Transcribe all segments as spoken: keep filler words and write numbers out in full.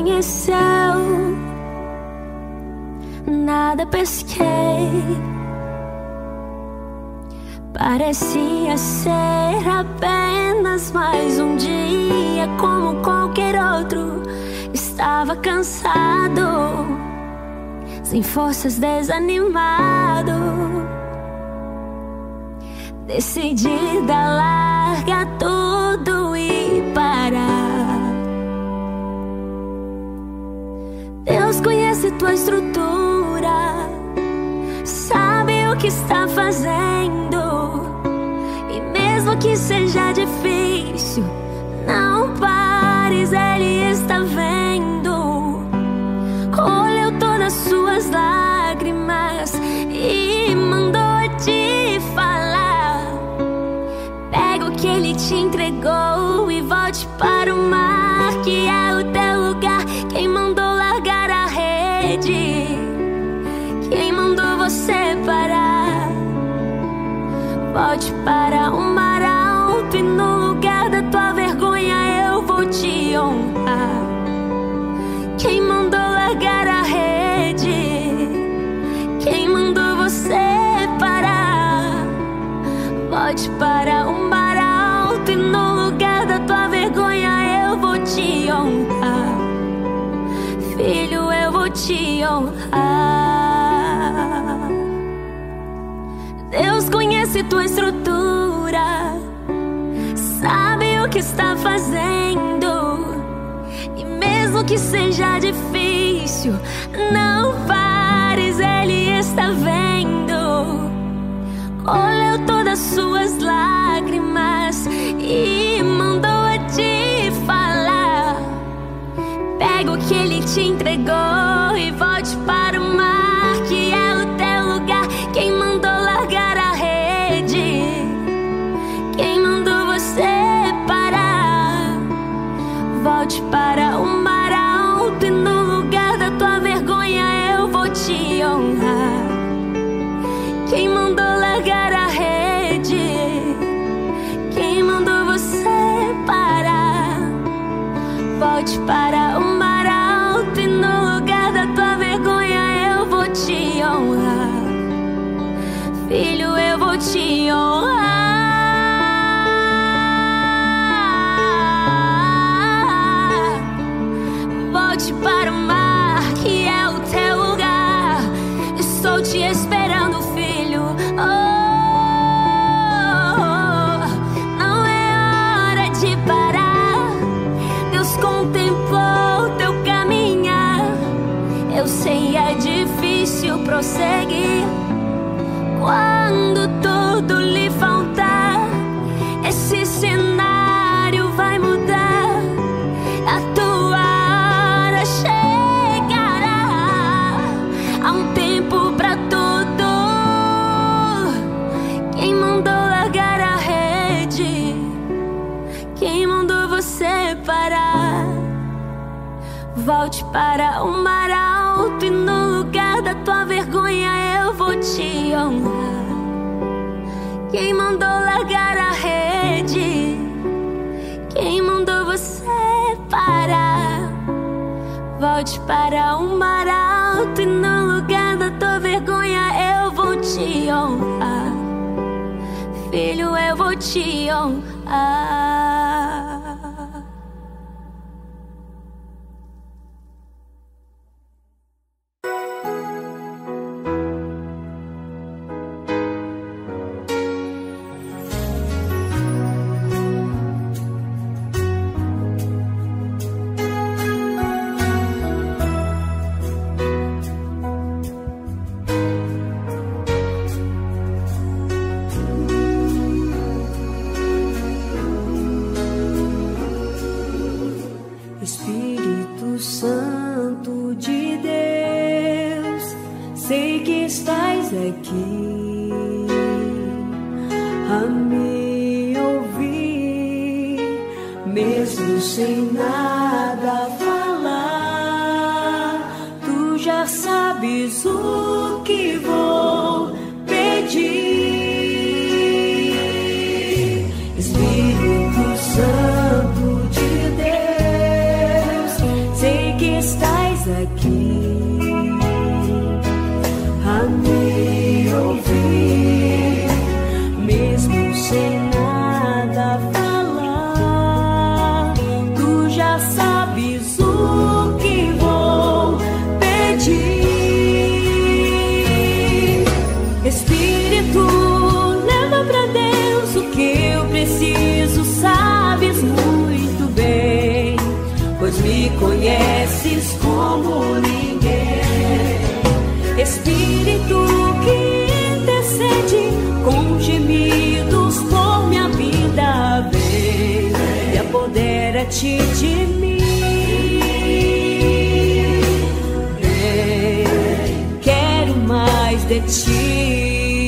amanheceu, nada pesquei. Parecia ser apenas mais um dia como qualquer outro. Estava cansado, sem forças, desanimado. Decidida a largar tudo e parar. Deus conhece tua estrutura, sabe o que está fazendo. E mesmo que seja difícil, não pares, Ele está vendo. Colheu todas suas lágrimas e mandou te falar. Pega o que Ele te entregou e volte para o mar, que é o teu lugar. Quem mandou largar a rede? Quem mandou você parar? Volte para o mar alto e no lugar da tua vergonha eu vou te honrar. Quem mandou largar a rede? Quem mandou você parar? Volte para o mar alto e no lugar da tua vergonha eu vou te honrar. Filho, eu vou te honrar. Deus conhece tua estrutura, sabe o que está fazendo. E mesmo que seja difícil, não pares, Ele está vendo. Colheu todas suas lágrimas e mandou a te falar. Pega o que Ele te entregou e volte para o mar, que é o teu lugar. Quem mandou largar a rede? Quem mandou você parar? Volte para o mar alto e no lugar da tua vergonha eu vou te honrar. Quem mandou largar a rede? Quem mandou você parar? Volte para o mar alto e no lugar da tua vergonha eu vou te honrar. Filho, eu vou te honrar. Volte para o mar, que é o teu lugar. Estou te esperando, filho. Oh, não é hora de parar. Deus contemplou teu caminhar. Eu sei, é difícil prosseguir quando tudo lhe faltar. Esse cenário vai mudar, a tua hora chegará. Há um tempo pra tudo. Quem mandou largar a rede? Quem mandou você parar? Volte para o mar alto e no lugar da tua vergonha eu vou te honrar. Quem mandou largar a rede? Quem mandou você parar? Volte para o mar alto e no lugar da tua vergonha eu vou te honrar. Filho, eu vou te honrar. Espírito Santo de Deus, sei que estás aqui a me ouvir, mesmo sem nada falar. Tu já sabes o que vou pedir. Espírito Santo de Deus, sei que me conheces como ninguém. Espírito que intercede com gemidos por minha vida, vem e apodera-te de mim. Vem, quero mais de ti.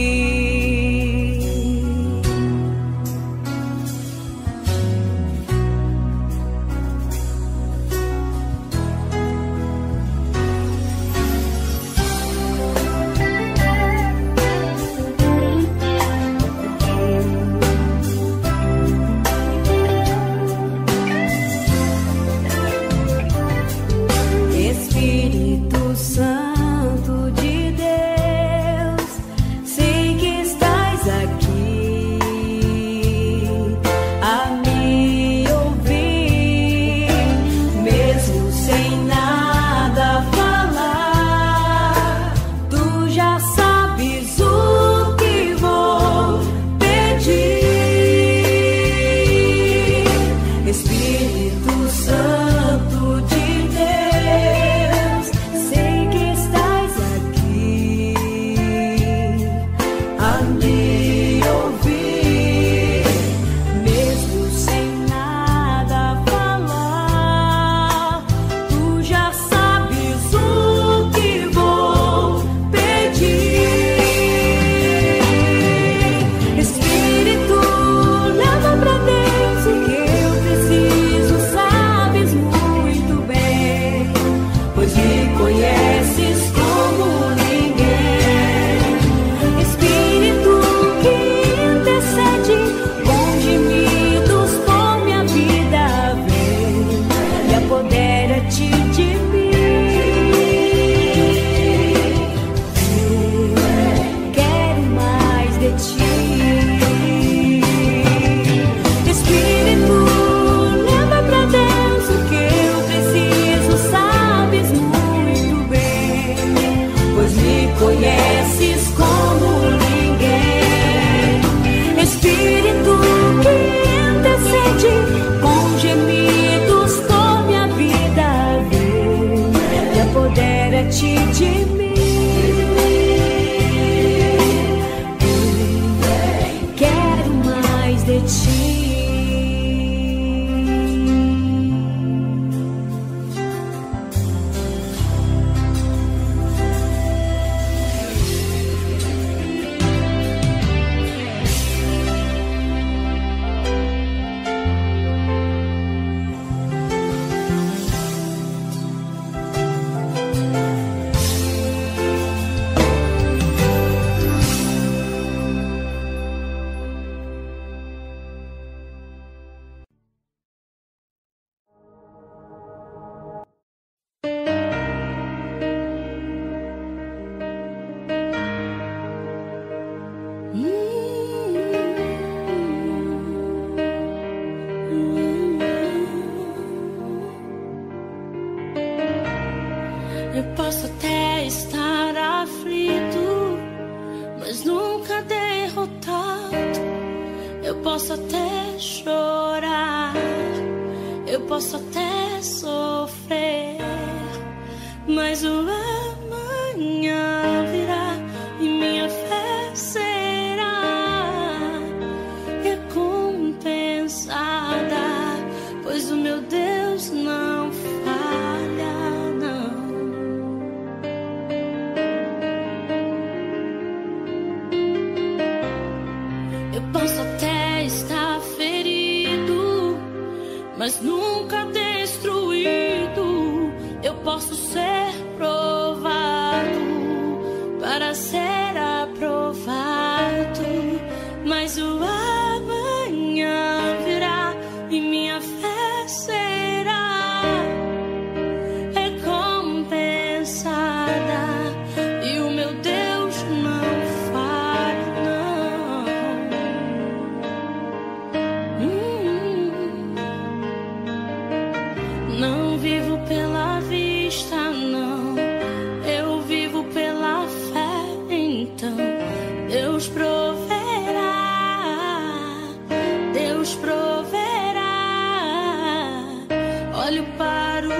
Eu posso até estar aflito, mas nunca derrotado. Eu posso até chorar, eu posso até sofrer, mas o amanhã virá e minha fé será recompensada, pois o meu Deus não falha, não. Eu posso até estar ferido, mas nunca destruído. Eu posso ser provado para ser aprovado, mas o amanhã virá e minha fé será recompensada, e o meu Deus não falha, não. Hum, não vivo pela vista, não, eu vivo pela fé. Então Deus proverá, Deus proverá. Olho para o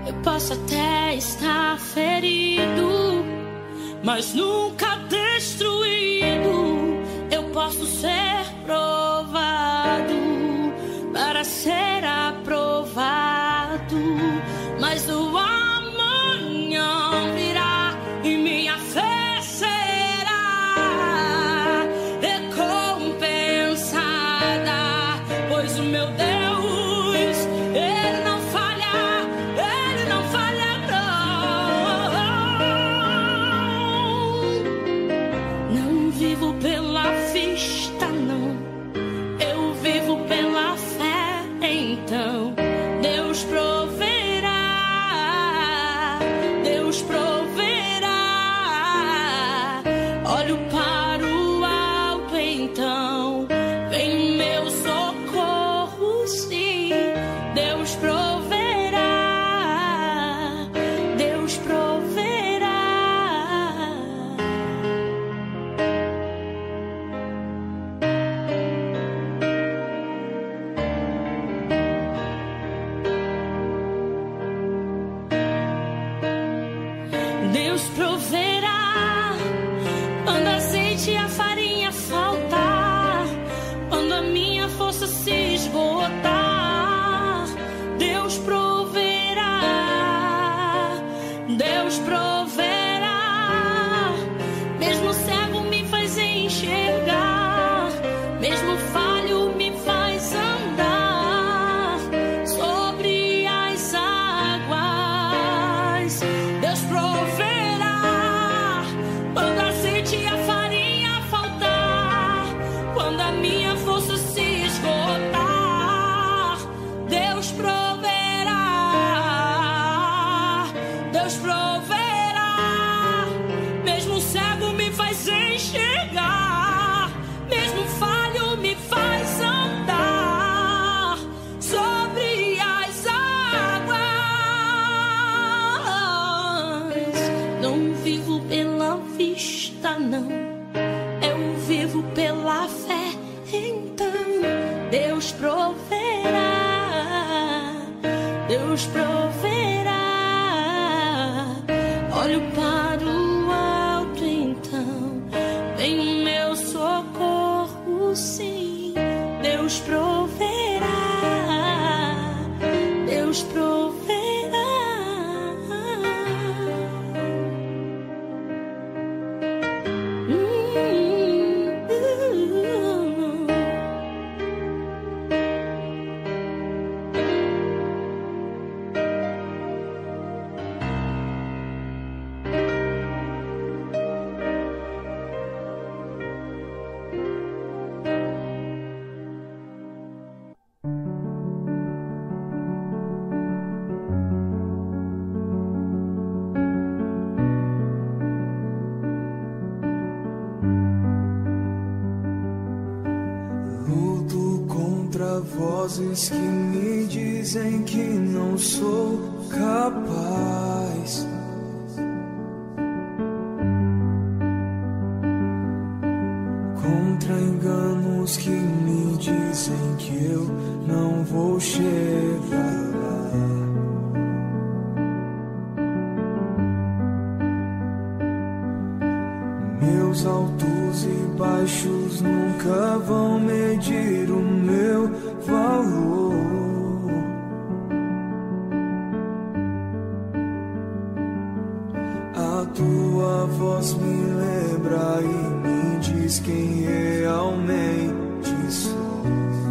Eu posso até estar ferido, mas nunca destruído. Eu posso ser provado para ser aprovado, mas o amanhã virá e minha fé será recompensada, pois o meu Deus, Ele não falha, Ele não falha não. Não vivo pela vista não, eu vivo pela fé. Então Deus proverá, Deus proverá. Olho para o alto, então vem meu socorro, sim. Deus proverá, Deus proverá. Deus proverá quando a azeite e a farinha faltar, quando a minha força se esgotar. Deus proverá, Deus proverá. Mesmo cego me faz enxergar, mesmo falho me faz andar sobre as águas. Deus proverá quando a azeite e a farinha faltar, quando a minha força se esgotar. Deus proverá, Deus proverá. Mesmo cego me faz enxergar, mesmo falho me faz andar sobre as águas. Não vivo pela vista não, eu vivo pela fé. Então Deus proverá, Deus proverá. Olho para o alto, então vem meu socorro, sim. Deus proverá, Deus proverá. Luto contra vozes que me dizem que não sou capaz. Contra enganos que me dizem que eu não vou chegar lá. Meus altos e baixos nunca vão medir o meu valor. A tua voz me lembra e me diz quem realmente sou.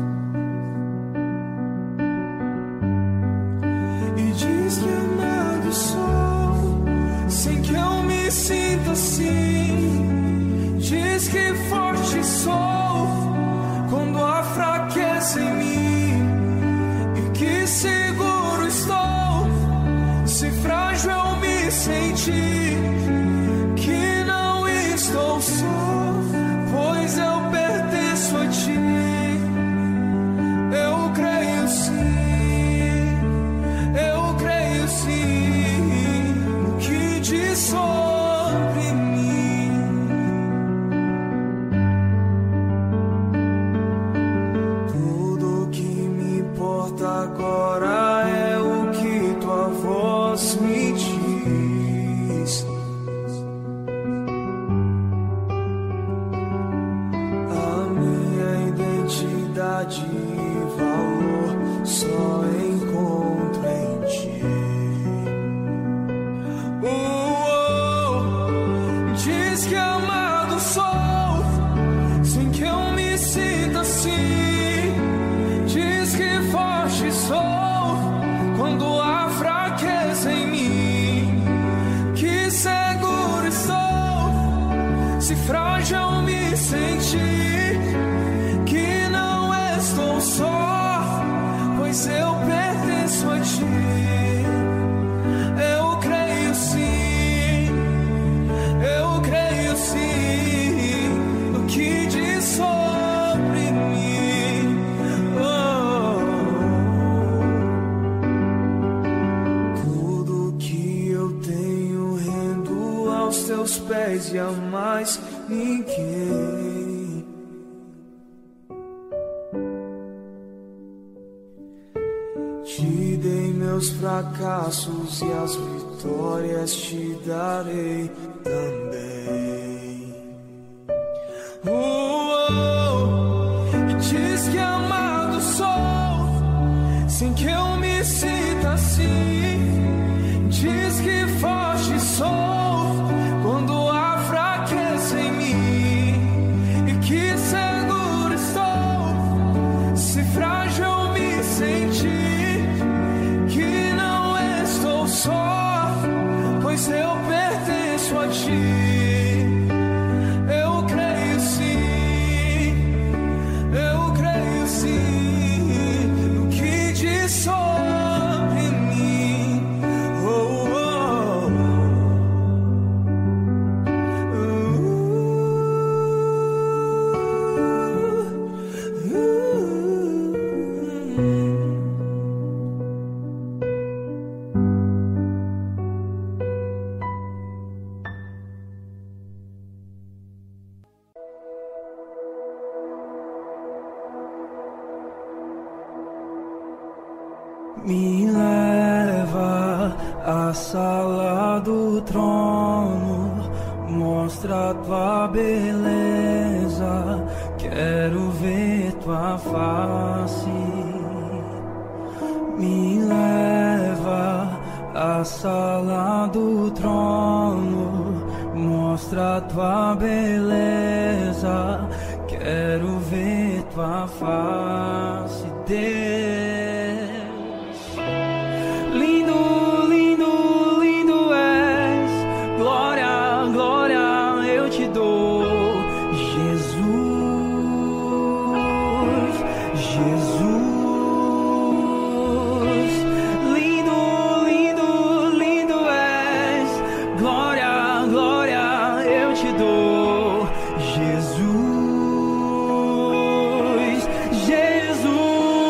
E diz que amado sou, sem que eu me sinta assim. Diz que forte sou quando há fraqueza em mim, e que seguro estou se frágil eu me sentir. Que não estou só, pois eu pertenço a ti. Eu creio sim, eu creio sim no que diz sobre mim. Agora é o que tua voz teus pés e a mais ninguém. Te dei meus fracassos e as vitórias te darei também. Oh, oh, e diz que amado sou, sem que eu me sinta assim. Diz que forte sou quando há fraqueza em mim, e que seguro estou se frágil me sentir, que não estou só, pois eu pertenço a ti. Eu creio sim, eu creio sim no que diz sobre mim. Oh, oh, uh, uh, uh. Me leva à sala do trono, mostra tua beleza, quero ver tua face. Me leva à sala do trono, mostra tua beleza, quero ver tua face, Deus. Lindo, lindo, lindo és, glória, glória eu te dou, Jesus, Jesus. Lindo, lindo, lindo és, glória, glória eu te dou, Jesus, Jesus.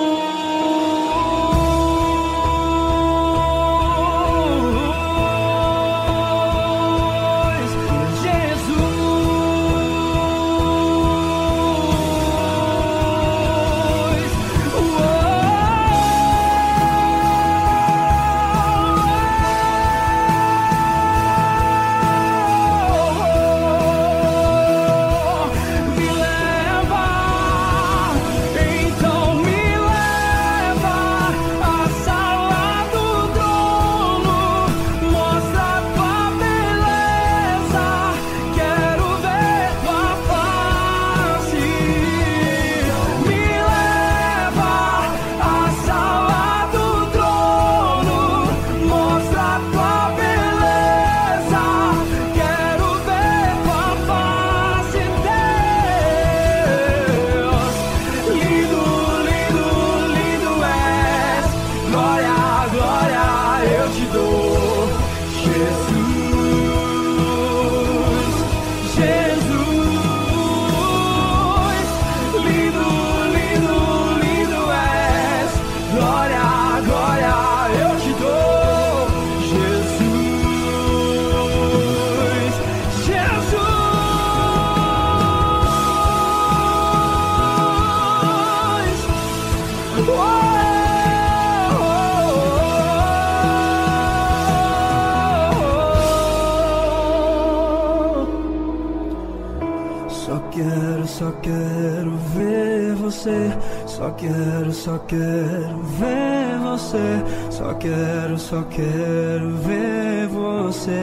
Só quero ver você, só quero, só quero ver você, só quero, só quero ver você.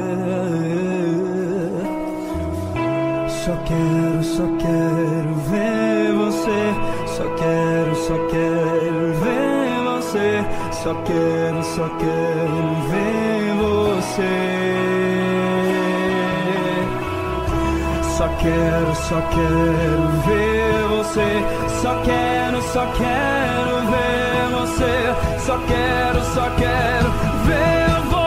Só quero, só quero ver você, só quero, só quero ver você, só quero, só quero ver você. Só quero, só quero ver você, só quero, só quero ver você, só quero, só quero ver você.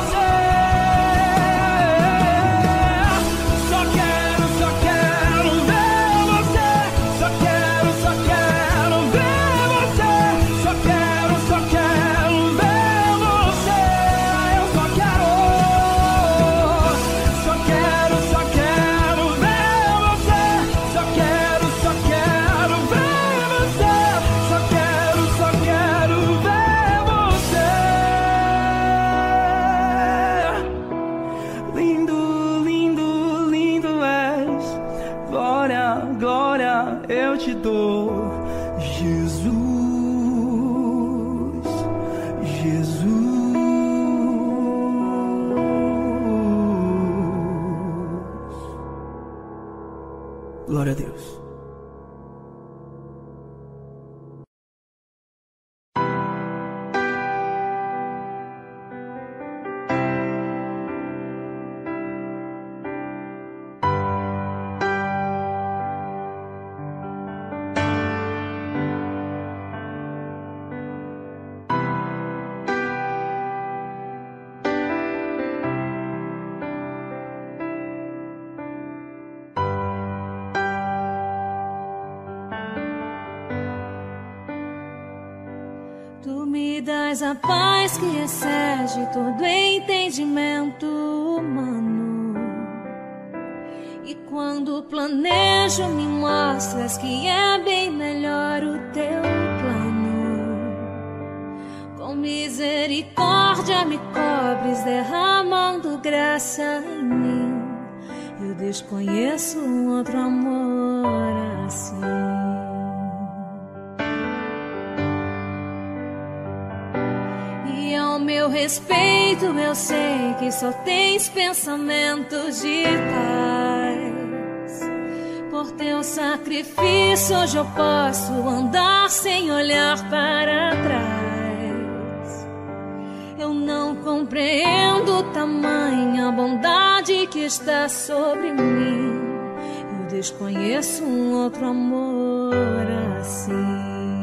Só quero, só quero ver você, só quero, só quero ver você, só quero, só quero ver você. Eu só quero, só te dou, Jesus, Jesus. Glória a Deus. Tu me dás a paz que excede todo entendimento humano. E quando planejo, me mostras que é bem melhor o teu plano. Com misericórdia me cobres, derramando graça em mim. Eu desconheço um outro amor assim. Ao meu respeito, eu sei que só tens pensamentos de paz. Por teu sacrifício, hoje eu posso andar sem olhar para trás. Eu não compreendo tamanha bondade que está sobre mim. Eu desconheço um outro amor assim.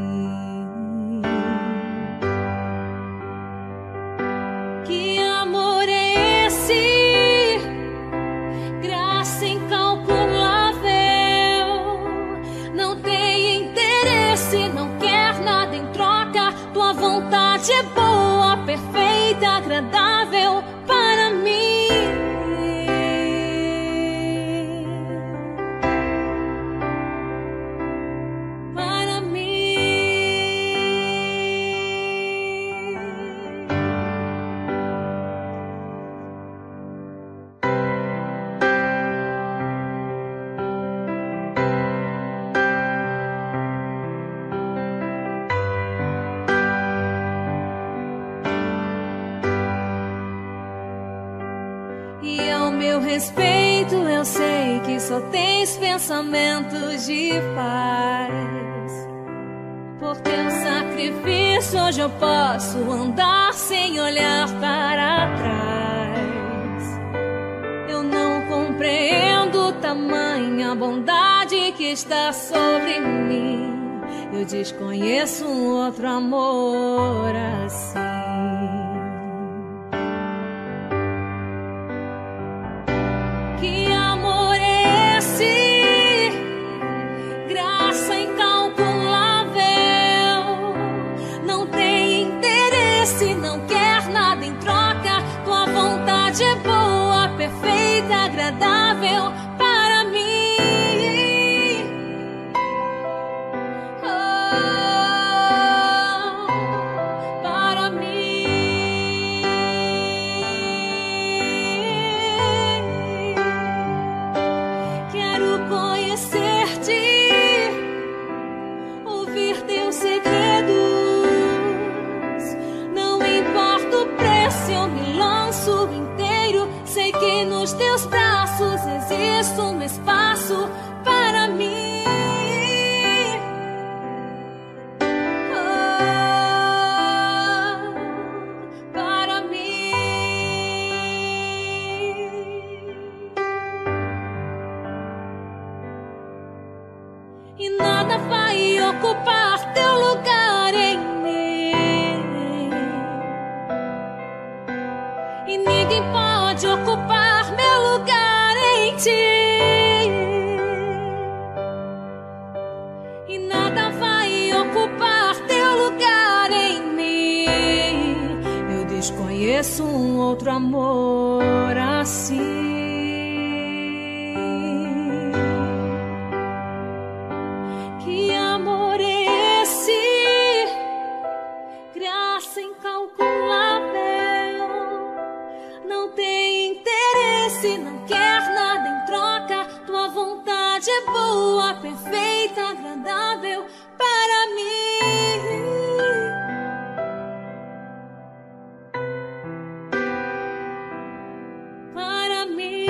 Vontade é boa, perfeita, agradável para mim. Para mim. E ao meu respeito, eu sei que só tens pensamentos de paz. Por teu sacrifício, hoje eu posso andar sem olhar para trás. Eu não compreendo tamanha bondade que está sobre mim. Eu desconheço um outro amor assim. É boa, perfeita, agradável para mim. Oh, para mim. Quero conhecer-te, ouvir teus segredos. Não importa o preço, eu me lanço inteiro. Sei que nos teus braços existe um espaço para mim. Oh, para mim. E nada vai ocupar teu lugar em mim. E ninguém pode ocupar meu lugar em ti. E nada vai ocupar teu lugar em mim. Eu desconheço um outro amor assim. Que amor é esse? Graça incalculável. Não tem interesse, não quer nada em troca. Tua vontade vontade é boa, perfeita, agradável para mim. Para mim.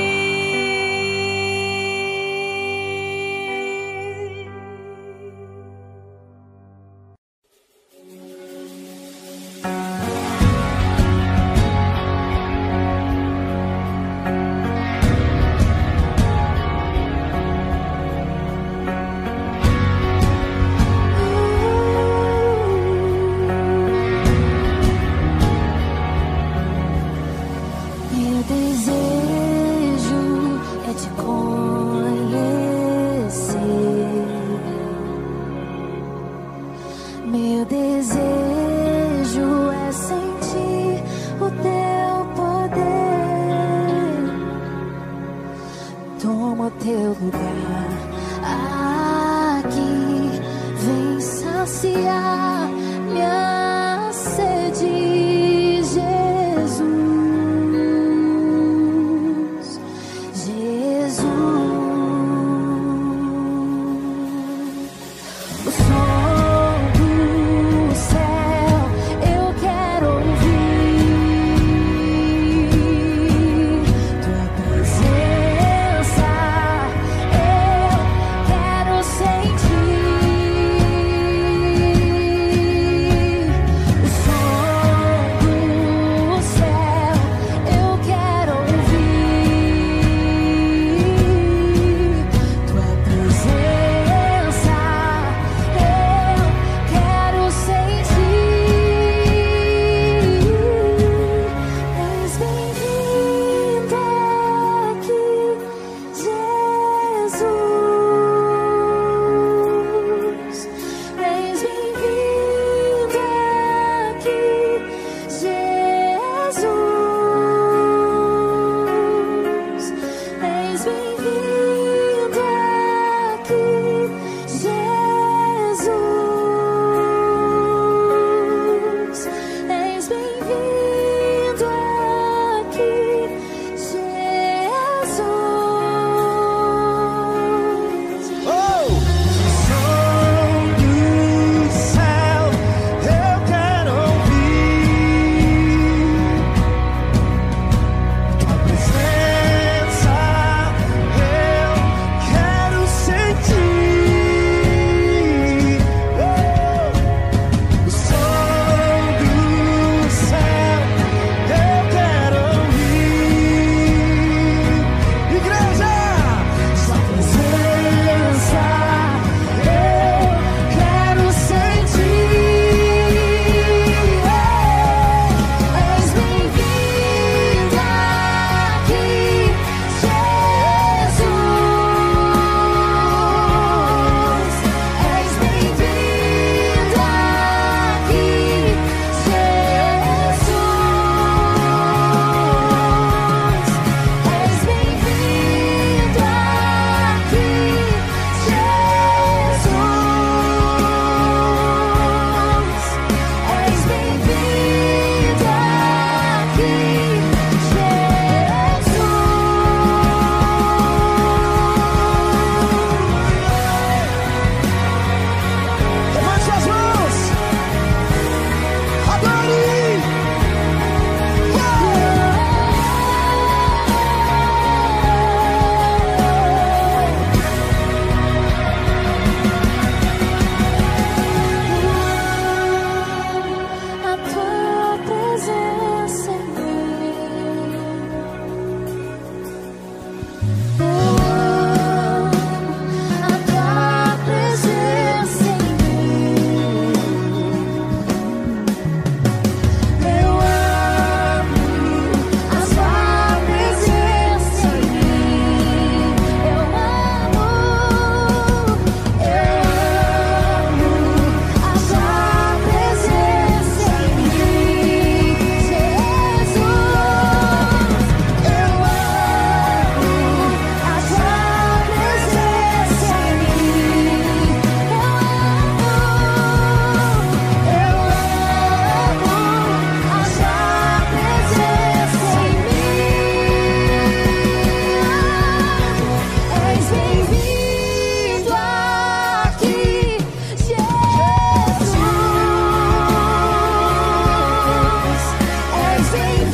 Meu desejo é te conhecer. Meu desejo é sentir o teu poder. Toma o teu lugar aqui, vem saciar minha sede, Jesus. Jesus.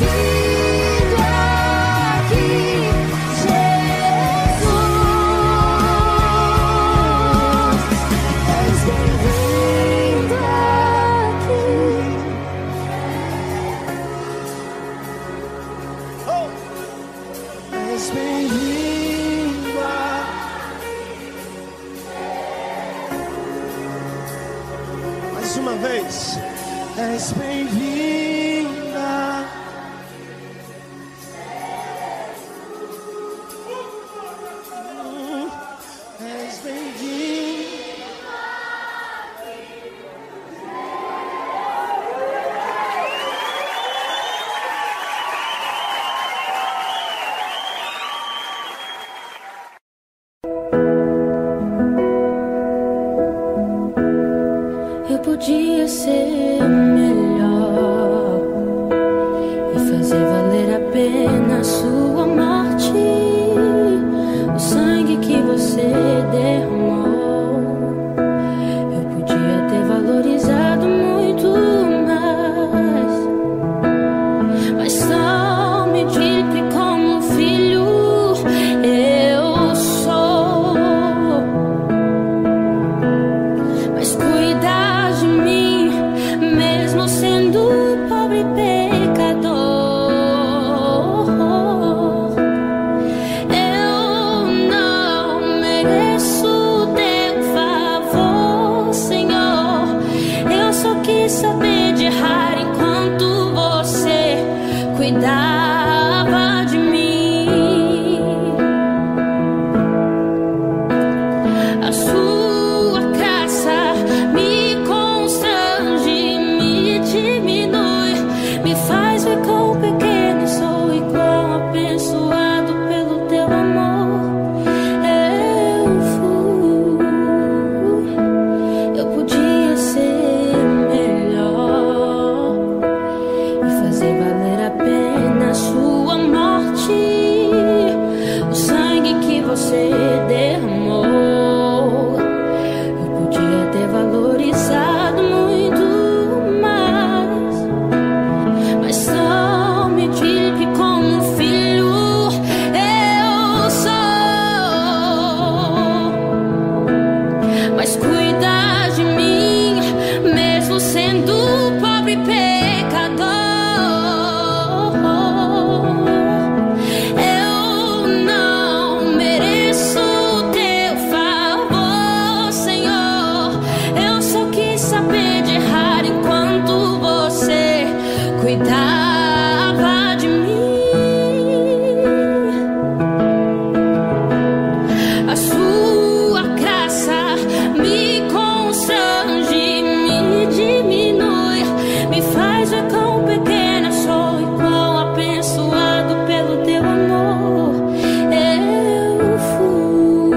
bem-vindo aqui, Jesus. És bem-vindo aqui. Oh! És bem-vinda. Mais uma vez. És bem-vinda. Hum, És bem-vinda. Eu podia ser melhor e fazer valer a pena a sua morte, o sangue que você derramou. Eu podia ter valorizado muito mais, mas só medíocre como filho eu sou. Mas cuidar de mim, mesmo sendo pobre e pecador. Eu não mereço teu favor, Senhor. Eu só quis saber de errar enquanto você cuidava de mim. A sua graça me constrange, me diminui, me faz ver quão pequeno sou e quão abençoado pelo teu amor eu fui. Eu podia ser melhor e fazer valer a pena a sua morte, o sangue que você derramou. Eu podia ter valorizado muito mais, mas só medíocre como filho eu sou. Mas cuidar de mim, mesmo sendo pobre e pecador. Eu não mereço teu favor, Senhor. Eu só quis saber de errar enquanto você cuidava de mim. A sua graça me constrange, me diminui, me faz ver quão pequena sou e quão abençoado pelo teu amor eu fui.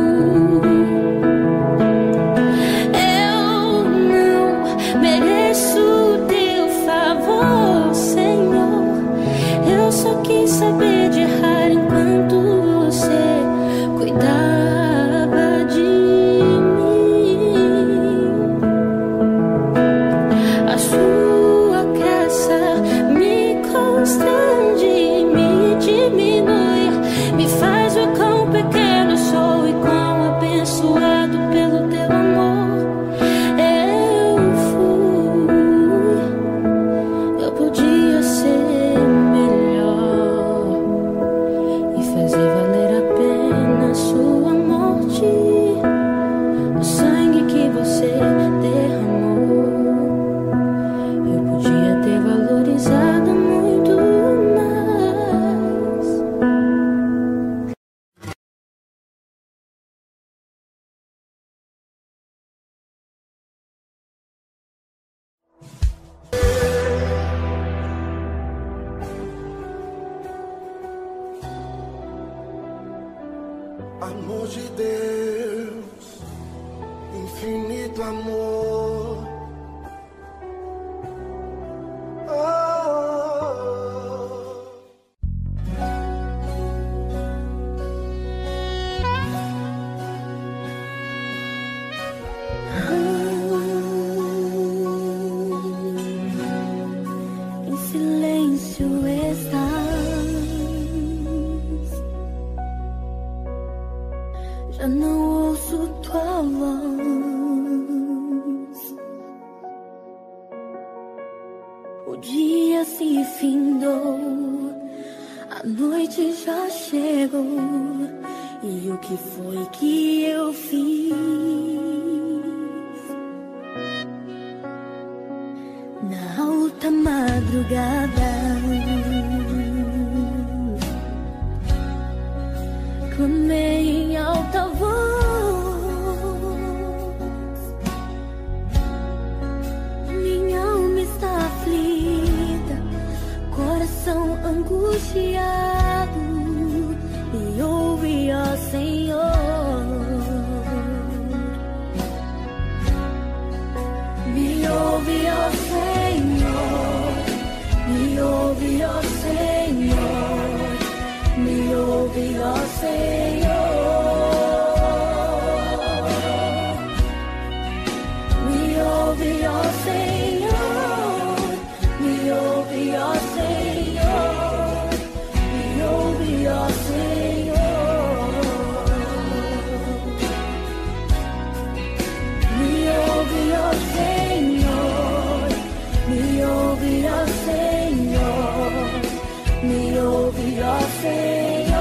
Eu não mereço teu favor, Senhor. Eu só quis saber de errar enquanto você cuidava de mim. A sua graça me constrange, me diminui, me faz ver quão pequeno sou e quão abençoado pelo teu amor eu fui. Eu podia ser melhor e fazer valer a pena a sua morte, o sangue que você derramou. Eu podia ter valorizado muito mais. Amor de Deus, infinito amor. Em silêncio A noite já chegou, e o que foi que eu fiz? Na alta madrugada, clamei em alta voz, minha alma está aflita, coração angustiado, me ouve, ó Senhor. Me ouve, ó Senhor, me ouve, ó Senhor, me ouve, ó Senhor, me ouve, ó Senhor, me ouve, ó Senhor, me ouve, ó Senhor, me ouve, ó Senhor, me ouve, ó Senhor, me ouve, ó Senhor,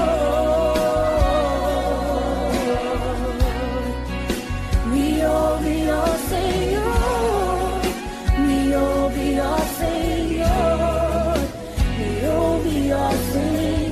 me ouve, ó Senhor, me ouve, ó Senhor, me ouve, ó Senhor.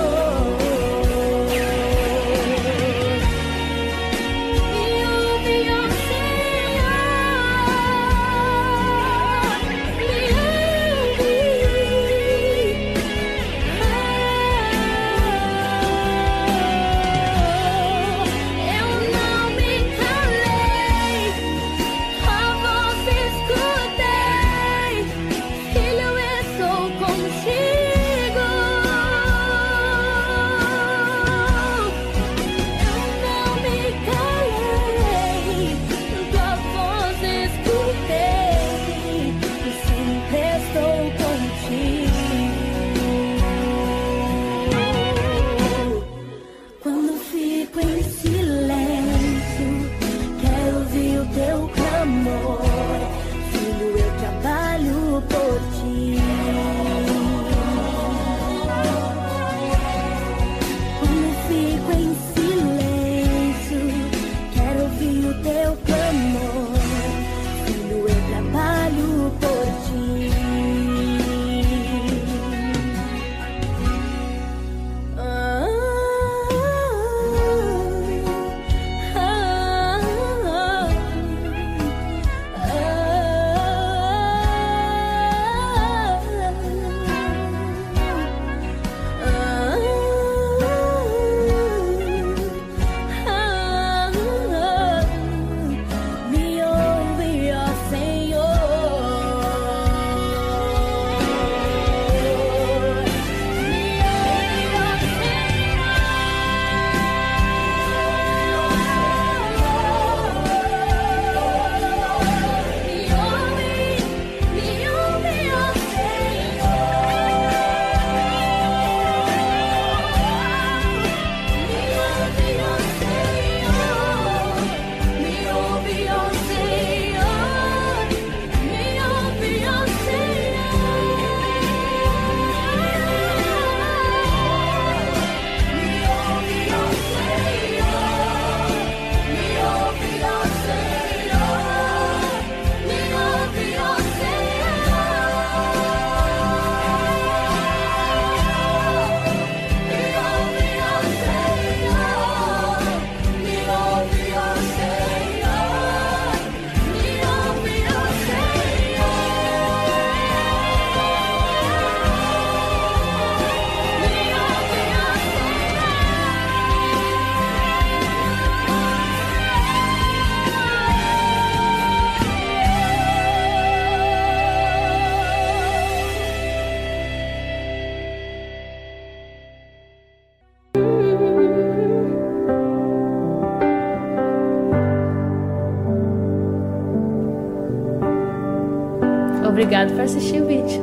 Obrigado por assistir o vídeo.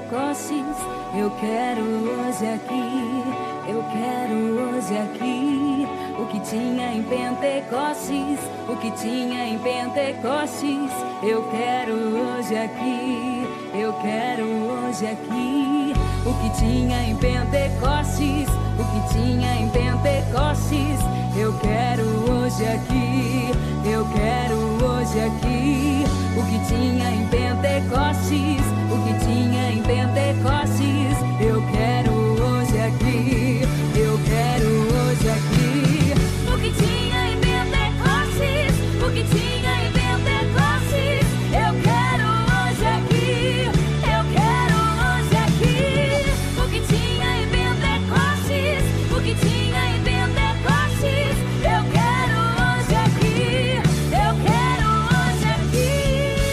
Pentecostes. Eu quero hoje aqui, eu quero hoje aqui o que tinha em Pentecostes, o que tinha em Pentecostes. Eu quero hoje aqui, eu quero hoje aqui o que tinha em Pentecostes, o que tinha em Pentecostes. Eu quero hoje aqui, eu quero hoje aqui o que tinha em Pentecostes, o que tinha em Pentecostes. Eu quero hoje aqui, eu quero hoje aqui o que tinha em Pentecostes, o que tinha em Pentecostes. Eu quero hoje aqui, eu quero hoje aqui o que tinha em Pentecostes, o que tinha em Pentecostes. Eu quero hoje aqui, eu quero hoje aqui.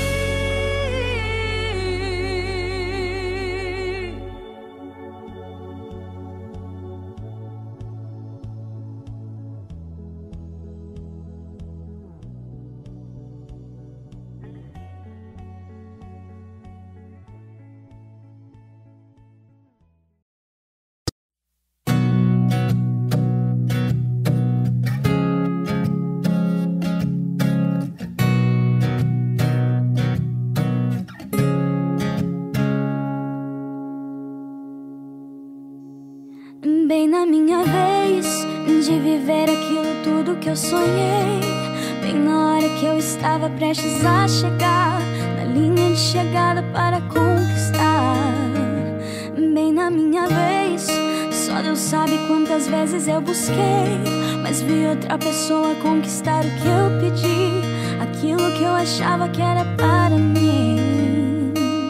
Bem na minha vez de viver aquilo tudo que eu sonhei, bem na hora que eu estava prestes a chegar na linha de chegada para conquistar. Bem na minha vez, só Deus sabe quantas vezes eu busquei, mas vi outra pessoa conquistar o que eu pedi, aquilo que eu achava que era para mim.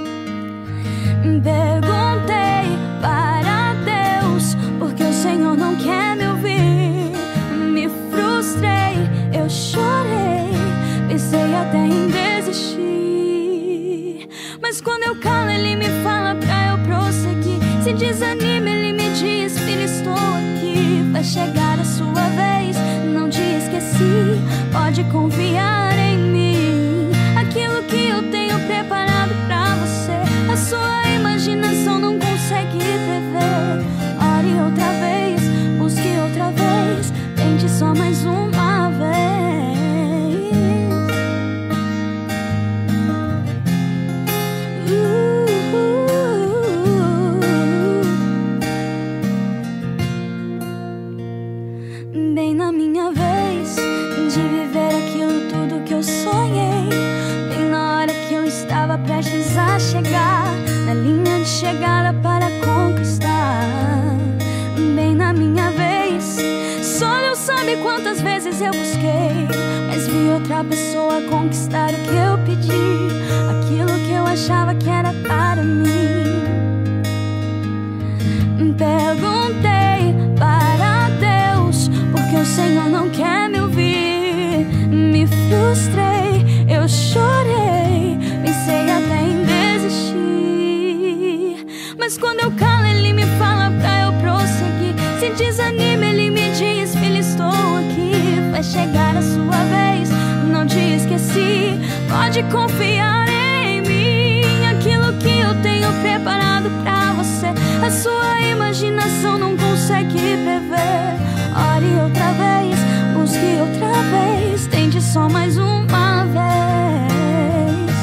Perguntei para Deus porque o Senhor não quer me ouvir. Me frustrei, eu chorei, pensei até em desistir. Mas quando eu calo, Ele me fala pra eu prosseguir. Se desanima, Ele me diz: filho, estou aqui, vai chegar a sua vez, não te esqueci, pode confiar em mim. Aquilo que eu tenho preparado pra você, a sua imaginação não consegue prever. Ore outra vez, busque outra vez, tente só mais uma vez. uh, uh, uh. Bem na minha vez de viver aquilo tudo que eu sonhei, bem na hora que eu estava prestes a chegar na linha de chegada para conquistar. Bem na minha vez, só Deus sabe quantas vezes eu busquei, mas vi outra pessoa conquistar o que eu pedi, aquilo que eu achava que era para mim. Perguntei para Deus porque o Senhor não quer me ouvir. Me frustrei, eu chorei, pensei até em desistir. Mas quando eu calo, Ele me fala pra eu prosseguir. Se desanima, Ele me diz: filho, estou aqui, vai chegar a sua vez, não te esqueci, pode confiar em mim. Aquilo que eu tenho preparado pra você, a sua imaginação não consegue prever. Ore outra vez, busque outra vez, tente só mais uma vez.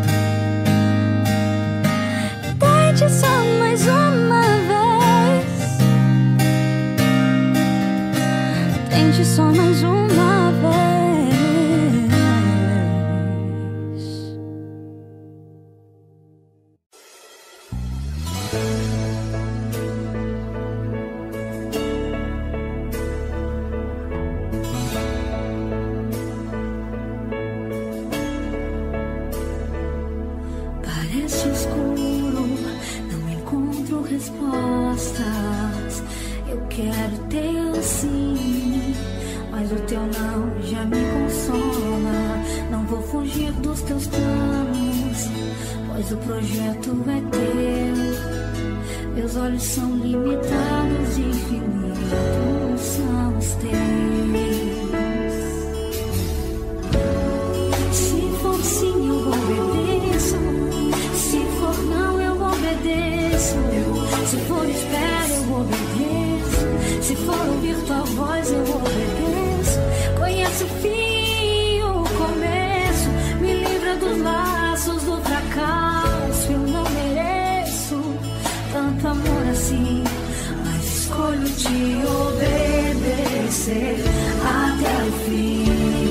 Tente só mais uma vez. Tente só mais uma vez. Parece escuro, não encontro respostas. Eu quero ter assim, mas o teu não já me consola. Não vou fugir dos teus planos, pois o projeto é teu. Meus olhos são limitados, infinitos são os teus. Se for sim, eu obedeço. Se for não, eu obedeço. Se for ouvir tua voz, eu obedeço. Conheço o fim e o começo. Me livra dos laços do fracasso. Eu não mereço tanto amor assim, mas escolho te obedecer até o fim.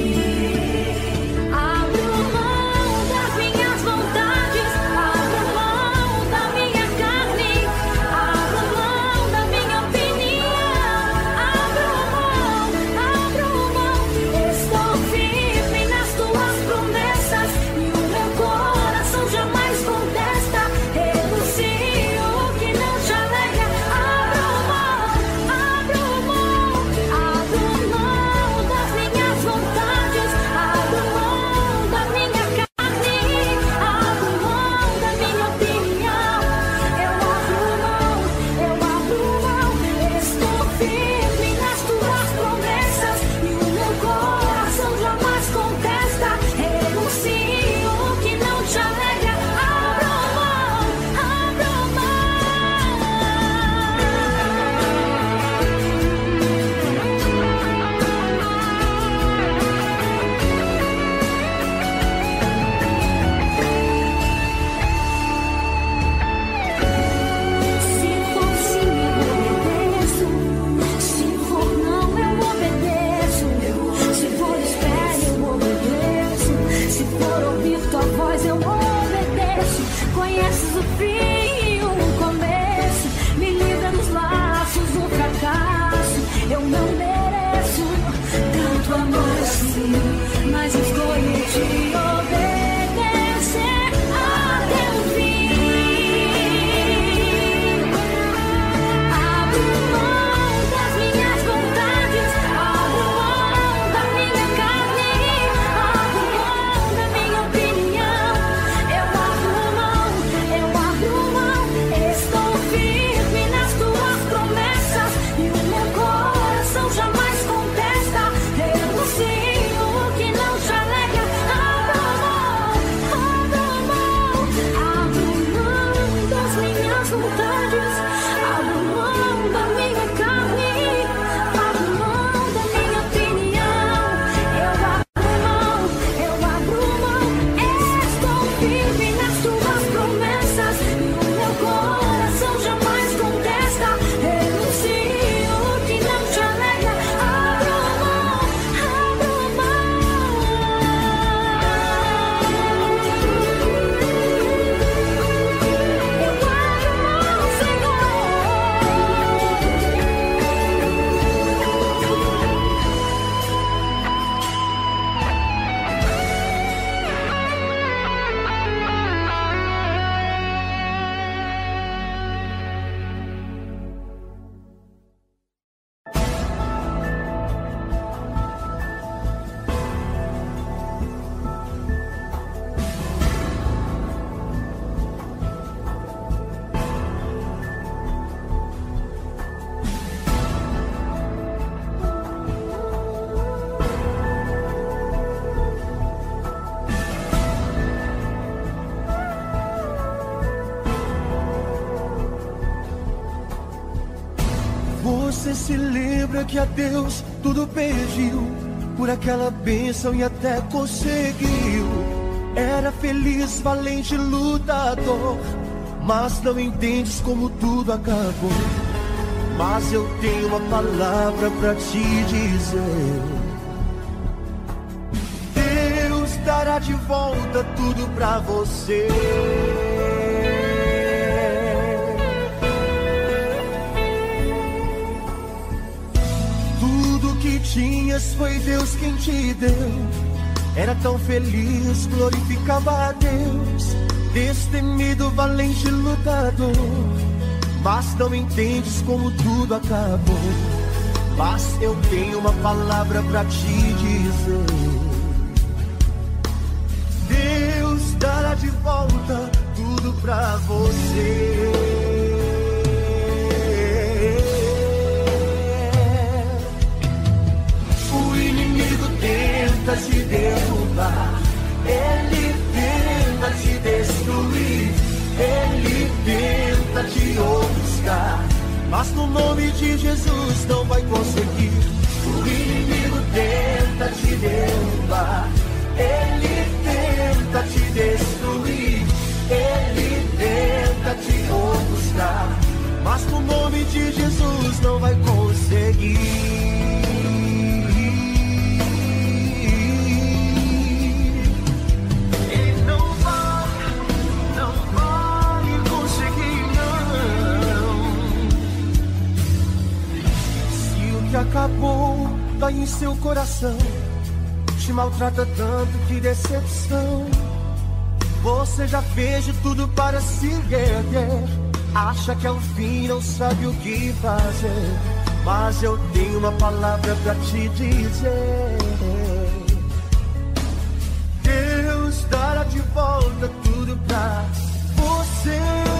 Você se lembra que a Deus tudo pediu por aquela bênção e até conseguiu. Era feliz, valente, lutador, mas não entendes como tudo acabou. Mas eu tenho uma palavra pra te dizer: Deus dará de volta tudo pra você. Que tinhas foi Deus quem te deu. Era tão feliz, glorificava a Deus, destemido, valente, lutador, mas não entendes como tudo acabou. Mas eu tenho uma palavra pra te dizer: Deus dará de volta tudo pra você. Tenta te derrubar, ele tenta te destruir, ele tenta te ofuscar, mas no nome de Jesus não vai conseguir. O inimigo tenta te derrubar, ele tenta te destruir, ele tenta te ofuscar, mas no nome de Jesus não vai conseguir. Que acabou, dói em seu coração, te maltrata tanto, que decepção. Você já fez de tudo para se erguer, acha que é o fim, não sabe o que fazer, mas eu tenho uma palavra pra te dizer. Deus dará de volta tudo pra você.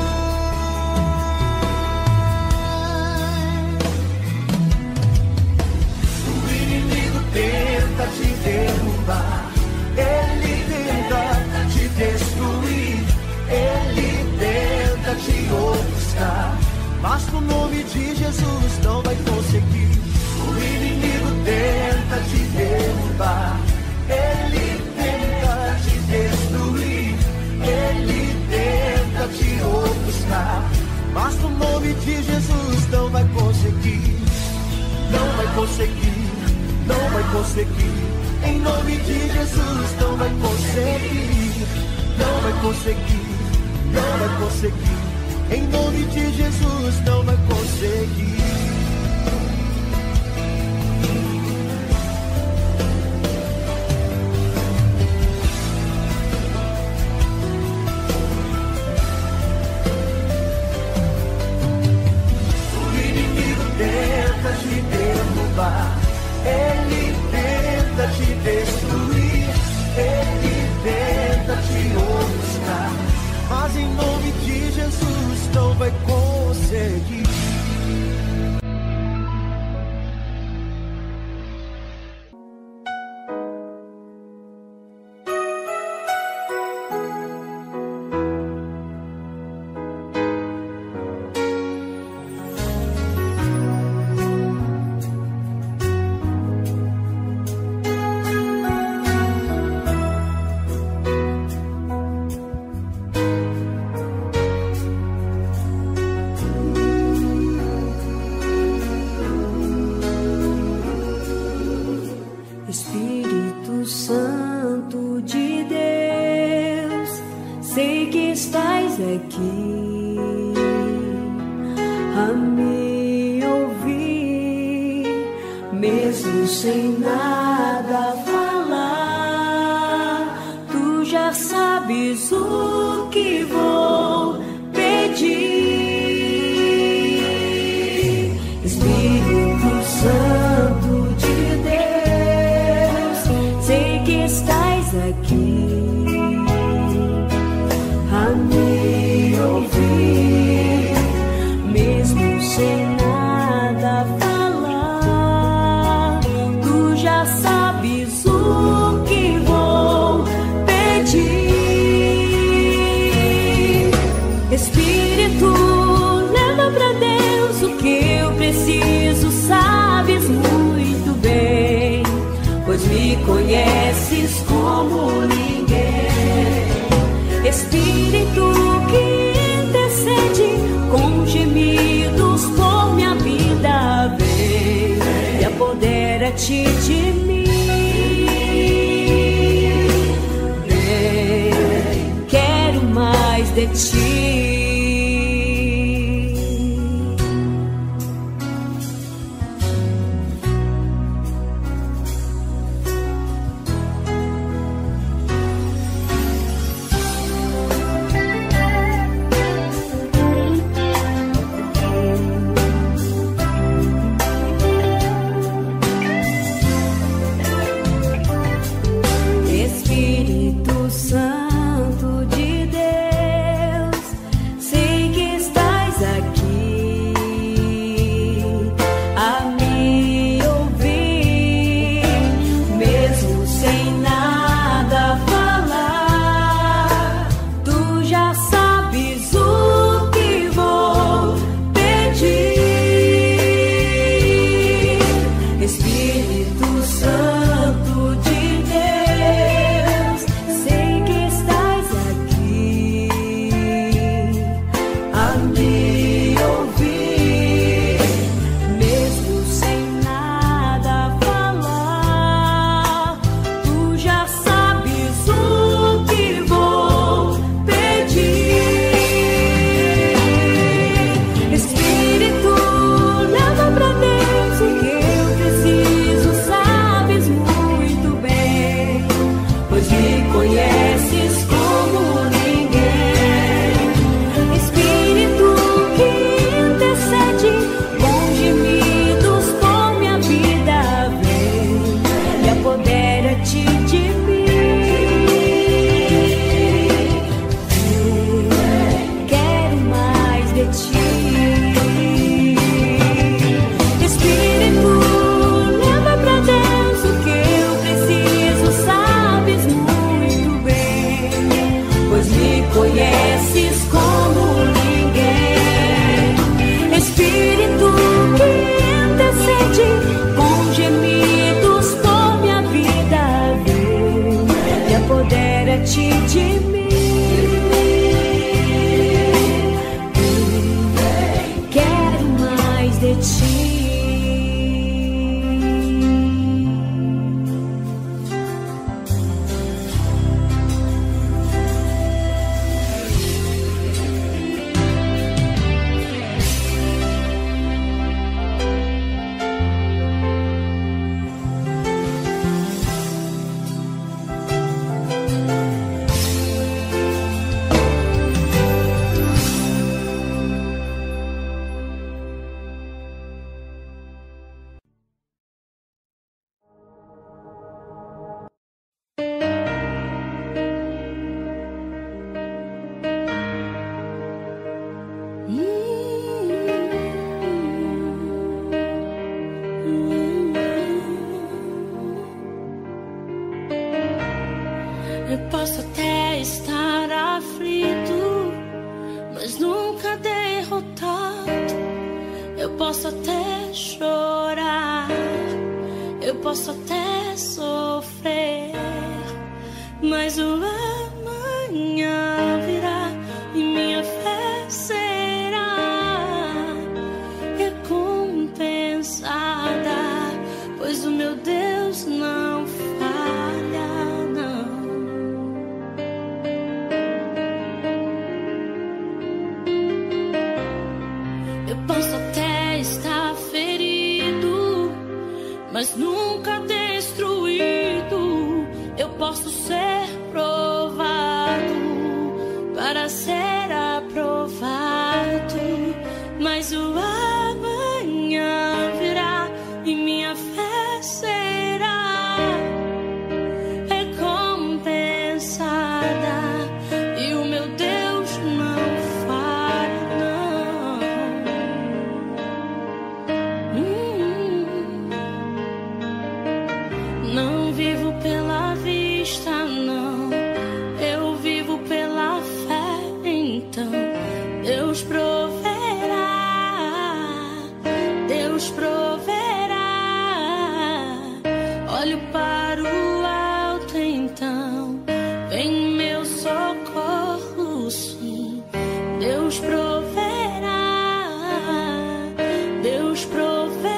Tenta te derrubar, ele tenta te destruir, ele tenta te ofuscar, mas no nome de Jesus não vai conseguir. O inimigo tenta te derrubar, ele tenta te destruir, ele tenta te ofuscar, mas no nome de Jesus não vai conseguir, não vai conseguir. Não vai conseguir, em nome de Jesus não vai conseguir, não vai conseguir, não vai conseguir, em nome de Jesus não vai conseguir. O inimigo tenta te derrubar, ele tenta te destruir, ele tenta te ofuscar, mas em nome de Jesus não vai conseguir. Conheces como ninguém, Espírito que intercede com gemidos por minha vida, vem e apodera-te de mim, vem, quero mais de ti. Eu posso até estar aflito, mas nunca derrotado. Eu posso até chorar, eu posso até sofrer, mas o amanhã virá e minha fé será recompensada, pois o meu Deus não falha, não. Eu posso até estar ferido, mas nunca destruído. Eu posso ser provado para ser aprovado, mas o amanhã virá e minha fé será recompensada, e o meu Deus não falha, não. Hum, não vivo pela vista, não, eu vivo pela fé. Então Deus proverá, Deus proverá. Olho para o alto, então vem meu socorro, sim. Deus proverá, Deus proverá.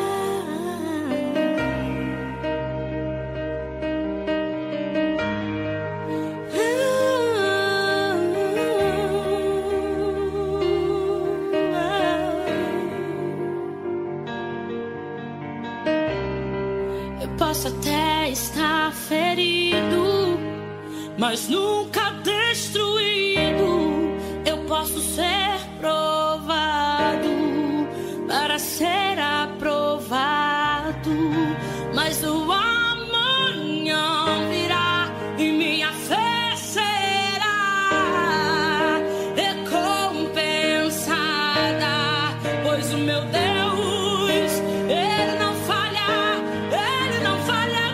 Eu posso até estar ferido, mas nunca destruído. Eu posso ser provado para ser aprovado, mas o amanhã virá e minha fé será recompensada, pois o meu Deus, Ele não falha, Ele não falha,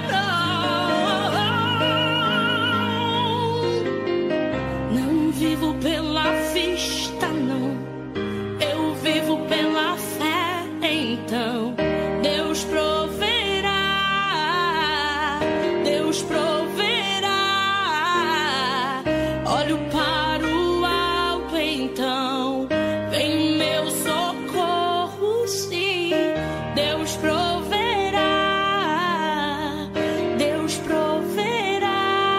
não. Não vivo pela vista, não, eu vivo pela fé. Então Deus proverá, Deus proverá. Olho para o alto, então vem meu socorro, sim. Deus proverá, Deus proverá.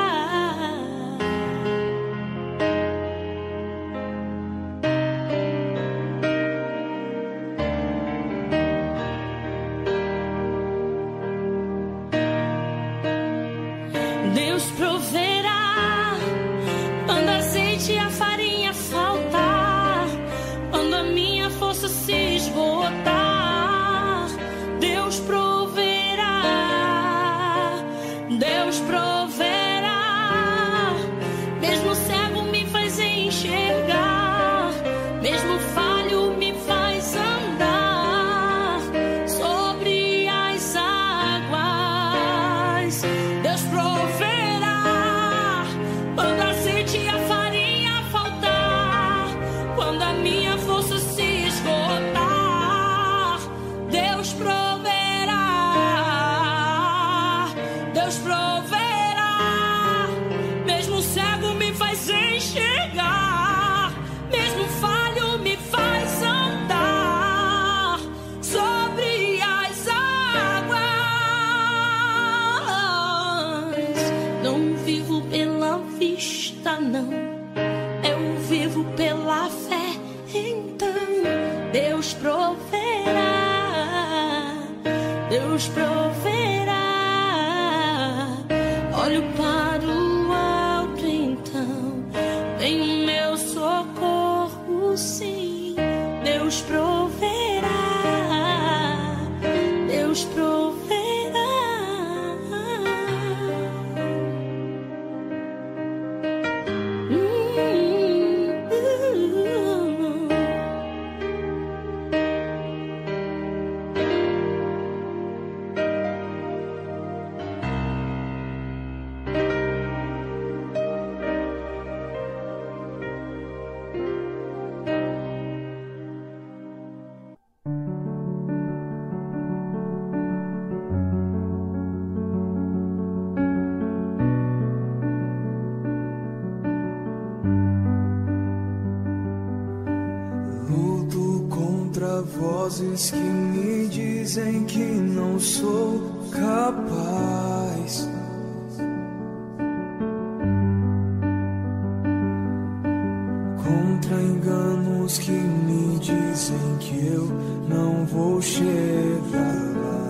Deus proverá quando a azeite e a farinha faltar, quando a minha força se esgotar. Deus proverá, Deus proverá. Mesmo cego me faz enxergar, mesmo falho me faz andar sobre as águas. Deus proverá quando a azeite e a farinha faltar, quando a minha força se esgotar. Deus proverá, Deus proverá. Mesmo cego me faz enxergar, mesmo falho me faz andar sobre as águas. Não vivo pela vista, não, eu vivo pela fé. Então Deus proverá, Deus proverá. Olho para o alto, então vem meu socorro, sim. Deus proverá, Deus proverá. vozes que me dizem que não sou capaz. Contra enganos que me dizem que eu não vou chegar lá.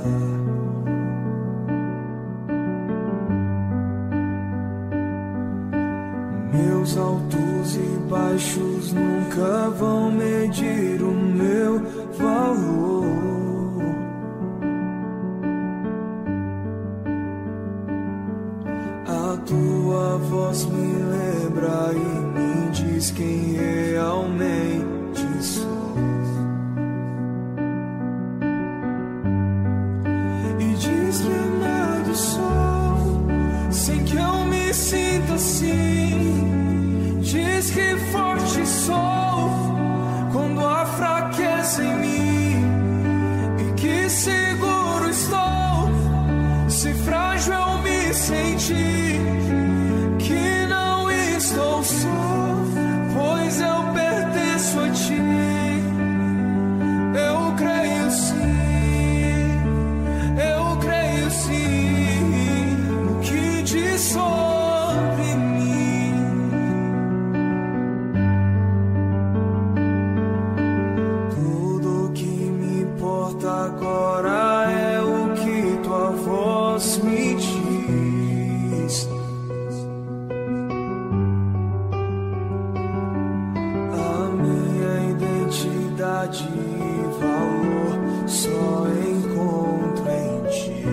Meus altos e baixos nunca vão medir o meu valor. A tua voz me lembra e me diz quem realmente sou. E diz que amado sou, sem que eu me sinta assim. Diz que forte sou quando há fraqueza em mim, e que seguro estou se frágil eu me sentir, que não estou só, pois eu pertenço a ti. Eu creio sim, eu creio sim no que diz sobre mim. Agora é o que tua voz me diz. A minha identidade e valor só encontro em ti.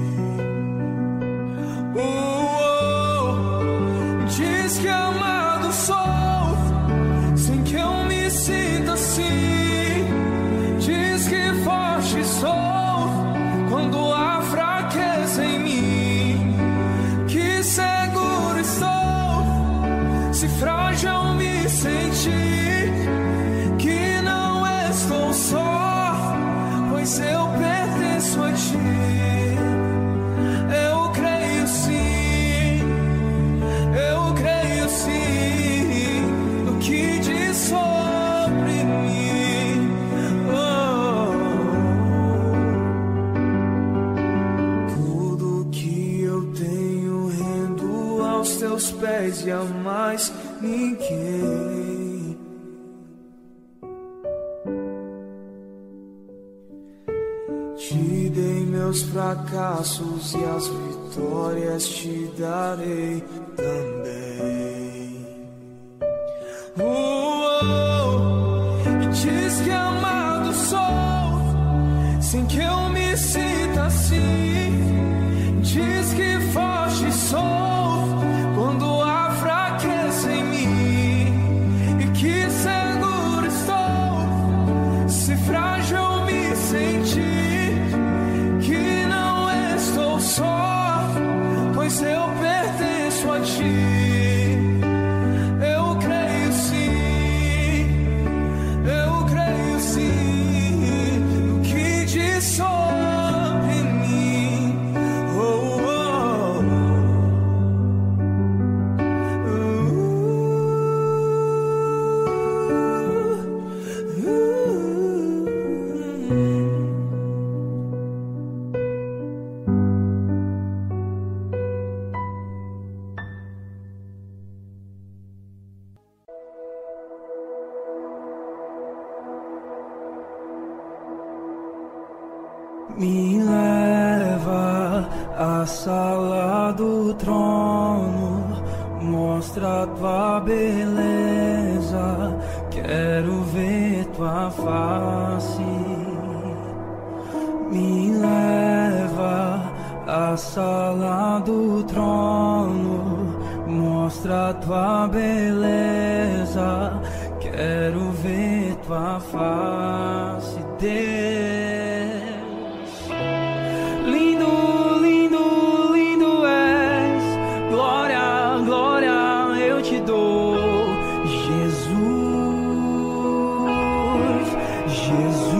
Oh, oh, diz que amado sou, sem que eu me sinta assim. Diz que forte sou quando há fraqueza em mim, que seguro estou se frágil eu me sentir, que não estou só, pois eu pertenço a ti. Eu creio sim, eu creio sim no que diz sobre mim. Teus pés e a mais ninguém. Te dei meus fracassos e as vitórias te darei também. Oh, oh, e diz que amado sou, sem que eu me sinta assim. Diz que forte sou quando há fraqueza em mim, e que seguro estou se frágil eu me sentir, que não estou só, pois eu pertenço a ti. Eu creio sim, eu creio sim no que diz sobre mim. Oh, oh, uh, uh, Me leva à sala do trono, mostra tua beleza, quero ver tua face. Me leva à sala do trono, mostra tua beleza, quero ver tua face, Deus. Lindo, lindo, lindo és, glória, glória eu te dou, Jesus, Jesus.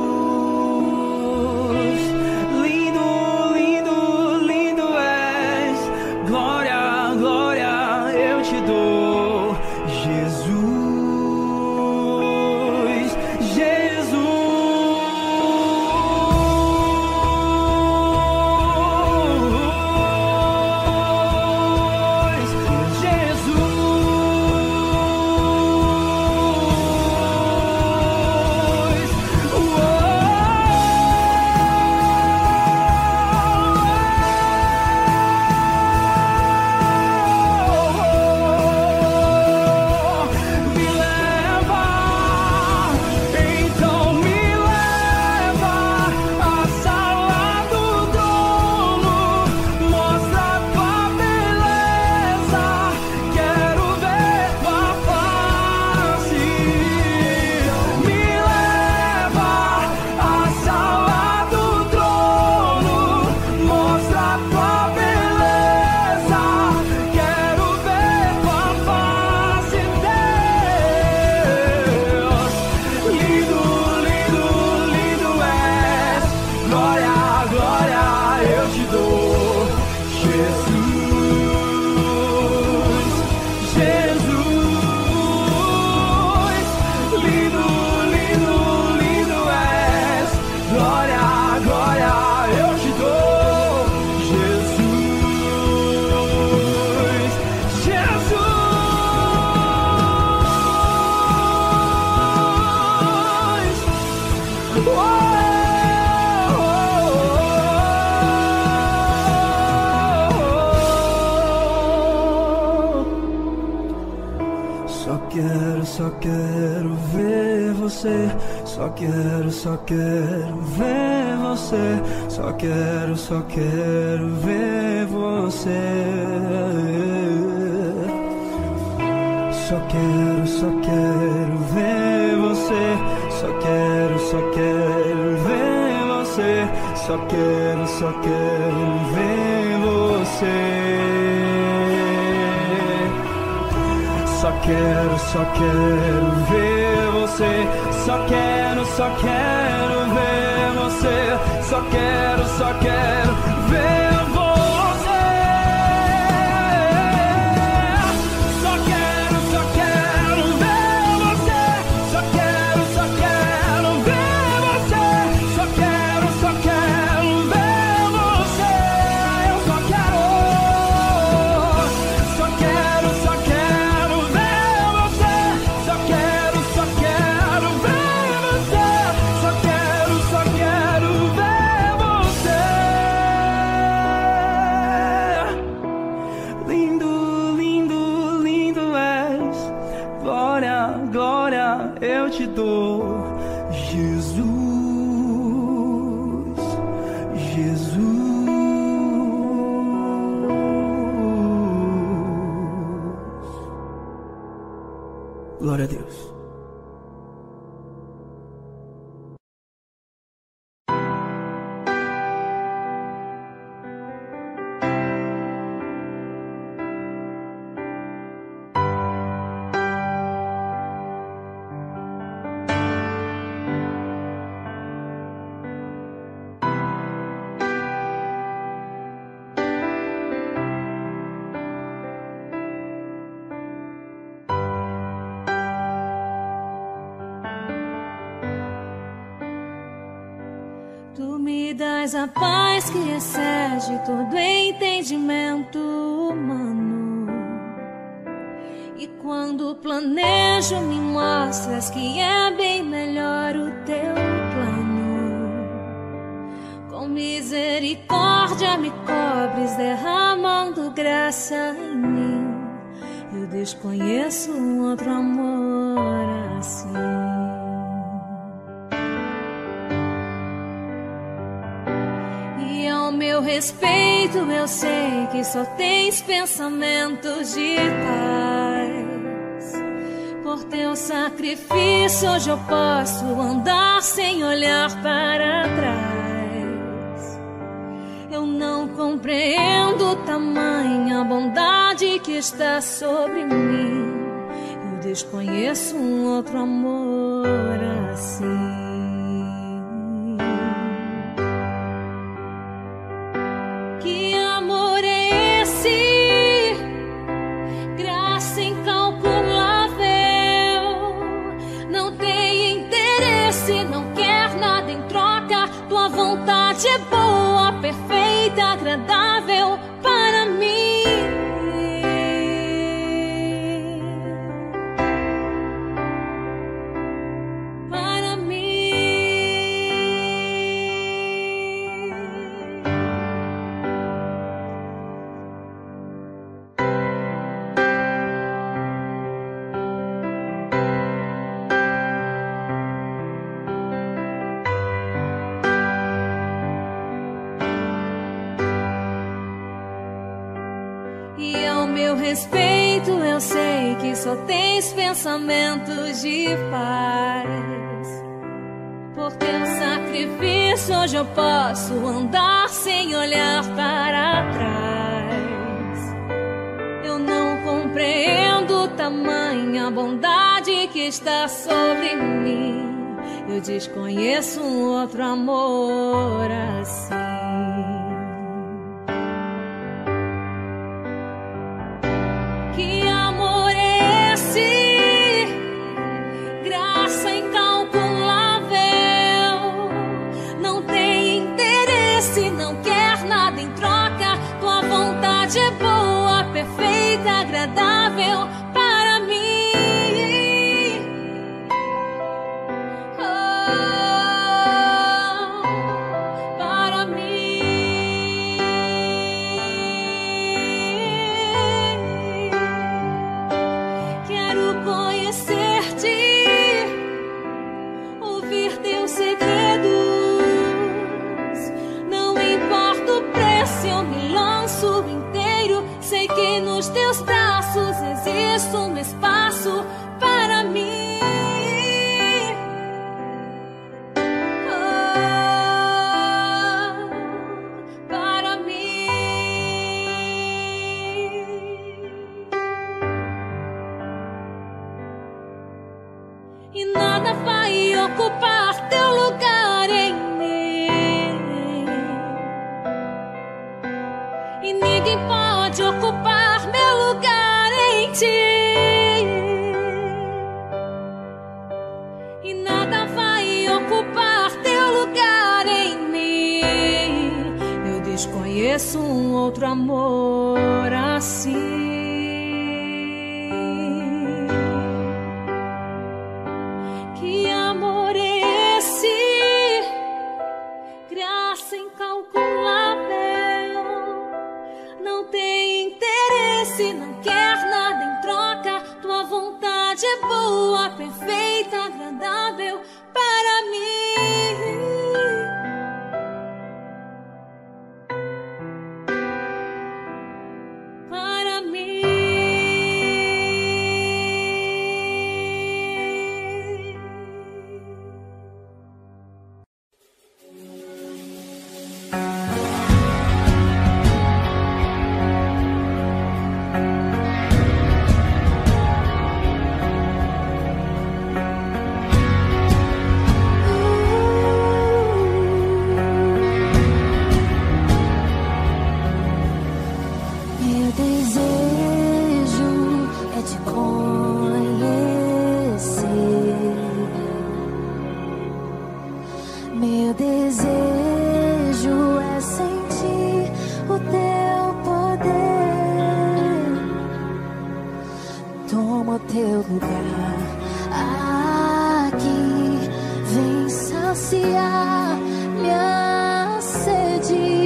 Lindo, lindo, lindo és, glória, glória eu te dou, Jesus, Jesus. te dou, Jesus, Jesus, lindo, lindo, lindo és, glória, glória, eu te dou, Jesus, Jesus, oh, Só quero, só quero ver você. Só quero, só quero ver você. Só quero, só quero ver você. Só quero, só quero ver você. Só quero, só quero ver você. Só quero, só quero ver você. Só quero, só quero ver você. Só quero, só quero ver você. Só quero, só quero ver você. Só quero, só quero ver você. Só quero, só quero ver você. Só quero, só quero ver você. Eu só quero. Só quero, só quero ver você. Só quero, só quero ver você. Só quero, só quero ver você. Lindo, lindo, lindo és. Glória, glória, eu te dou, Jesus, Jesus. Glória a Deus. Tu me dás a paz que excede todo entendimento humano. E quando planejo, me mostras que é bem melhor o teu plano. Com misericórdia me cobres, derramando graça em mim. Eu desconheço um outro amor assim. Ao meu respeito, eu sei que só tens pensamentos de paz. Por teu sacrifício, hoje eu posso andar sem olhar para trás. Eu não compreendo tamanha bondade que está sobre mim. Eu desconheço um outro amor assim. Vontade é boa, perfeita, agradável para mim. Para mim. E ao meu respeito, eu sei que só tens pensamentos de paz. Por teu sacrifício, hoje eu posso andar sem olhar para trás. Eu não compreendo tamanha bondade que está sobre mim. Eu desconheço um outro amor assim. não quer nada em troca. Tua vontade é boa, perfeita, agradável para mim. Oh, para mim. Quero conhecer-te, ouvir teus segredos. Não importa o preço, eu me lanço inteiro. Sei que nos teus braços existe um espaço para mim. Oh, para mim. E nada vai ocupar teu lugar em mim. E ninguém pode ocupar meu lugar em ti. E nada vai ocupar teu lugar em mim. Eu desconheço um outro amor assim. Que amor é esse? Graça incalculável. Não tem interesse, não quer nada em troca. Tua vontade é boa, perfeita, agradável para mim. Para mim. Meu desejo é te conhecer. Meu desejo é sentir o teu poder. Toma o teu lugar aqui, vem saciar minha sede.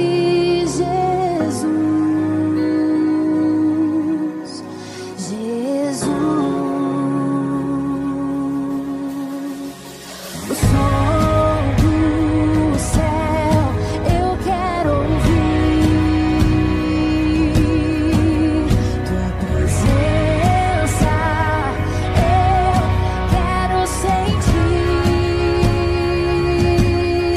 Sentir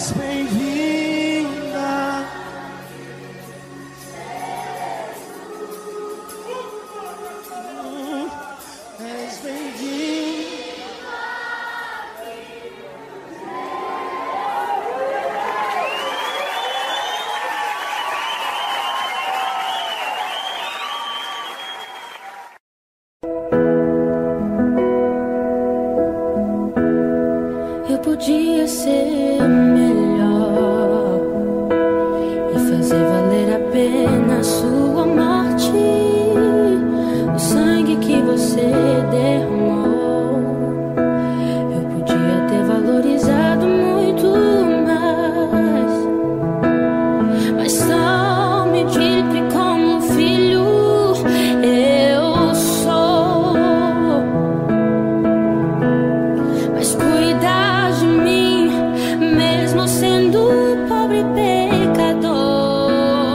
És bem-vinda. És bem-vinda. Eu podia ser melhor e fazer valer a pena a sua morte, o sangue que você derramou. Eu podia ter valorizado muito mais, mas só me medíocre como filho eu sou. Mas cuidar de mim, mesmo sendo pobre pecador,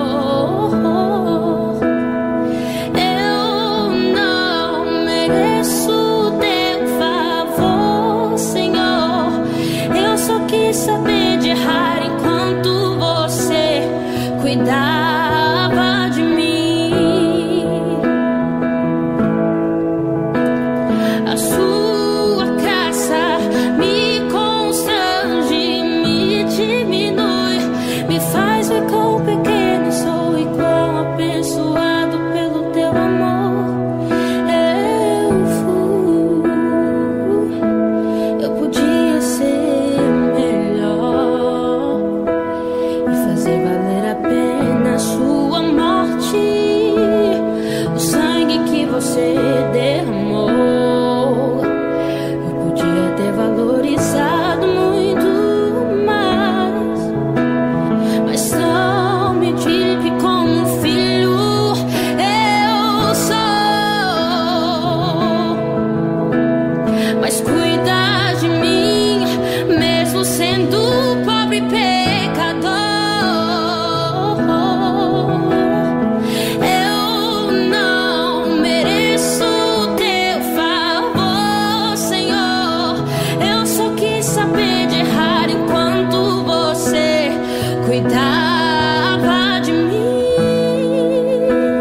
eu não mereço teu favor, Senhor. Eu só quis saber de errar enquanto você cuidava de mim. A sua graça me constrange, me diminui, me faz ver quão pequeno sou e quão abençoado pelo teu amor eu fui. Eu podia ser melhor e fazer valer a pena a sua morte, o sangue que você derramou. Eu podia ter valorizado muito mais, mas só me tive como filho eu sou. Mas cuida de mim, mesmo sendo pobre pecador. Eu não mereço teu favor, Senhor. Eu só quis saber de errar enquanto você cuidava de mim.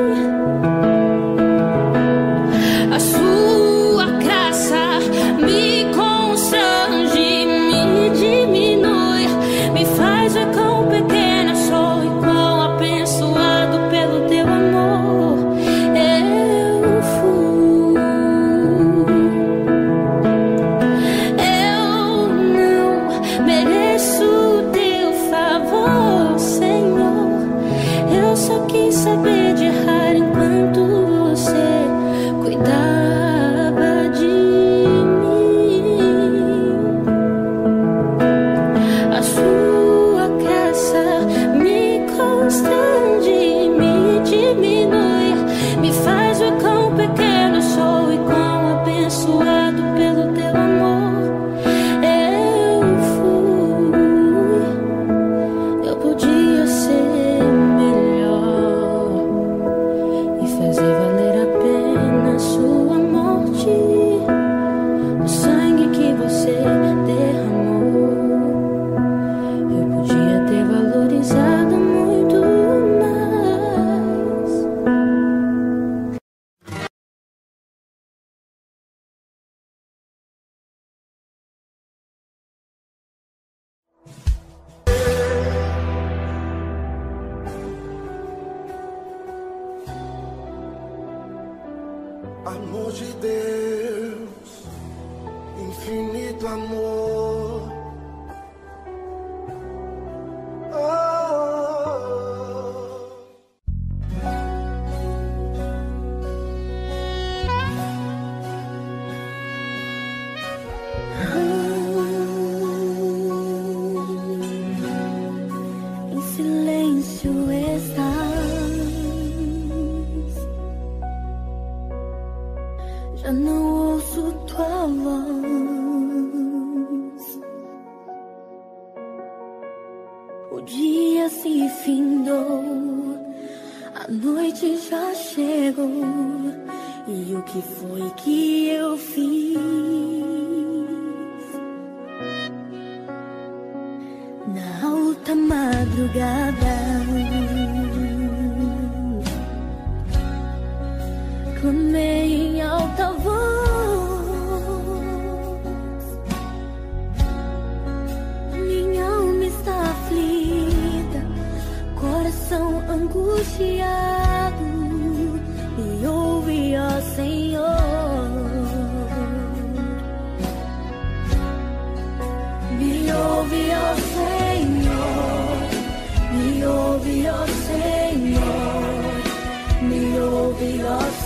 A sua graça me constrange, me diminui, me faz ver quão pequena sou e quão abençoado pelo teu amor eu fui. Eu não mereço teu favor, Senhor. Eu só quis saber de errar enquanto você cuidava de mim. A sua graça me constrange, me diminui, me faz ver quão pequeno sou e quão abençoado pelo teu amor eu fui. Eu podia ser melhor e fazer valer a pena a sua morte, o sangue que você derramou. Eu podia ter valorizado muito mais. Amor de Deus, infinito amor. Oh. Em silêncio estás, já não ouço tua voz. O dia se findou, a noite já chegou, e o que foi que eu fiz? Na madrugada, clamei em alta voz, minha alma está aflita, coração angustiado, me ouve, ó Senhor, me ouve, ó Senhor, me ouve, ó Senhor, me ouve, ó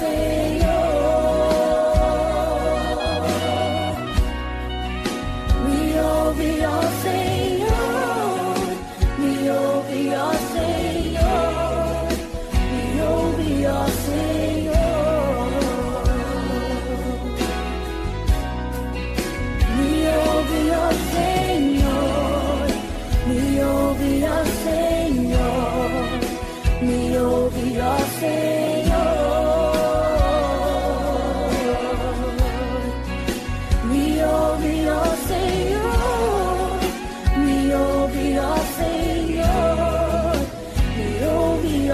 Senhor, me ouve, ó Senhor, me ouve, ó Senhor, me ouve, ó Senhor, me ouve, ó Senhor, me ouve, ó Senhor, me ouve, ó Senhor, me ouve, ó Senhor, me ouve, ó Senhor, me ouve, ó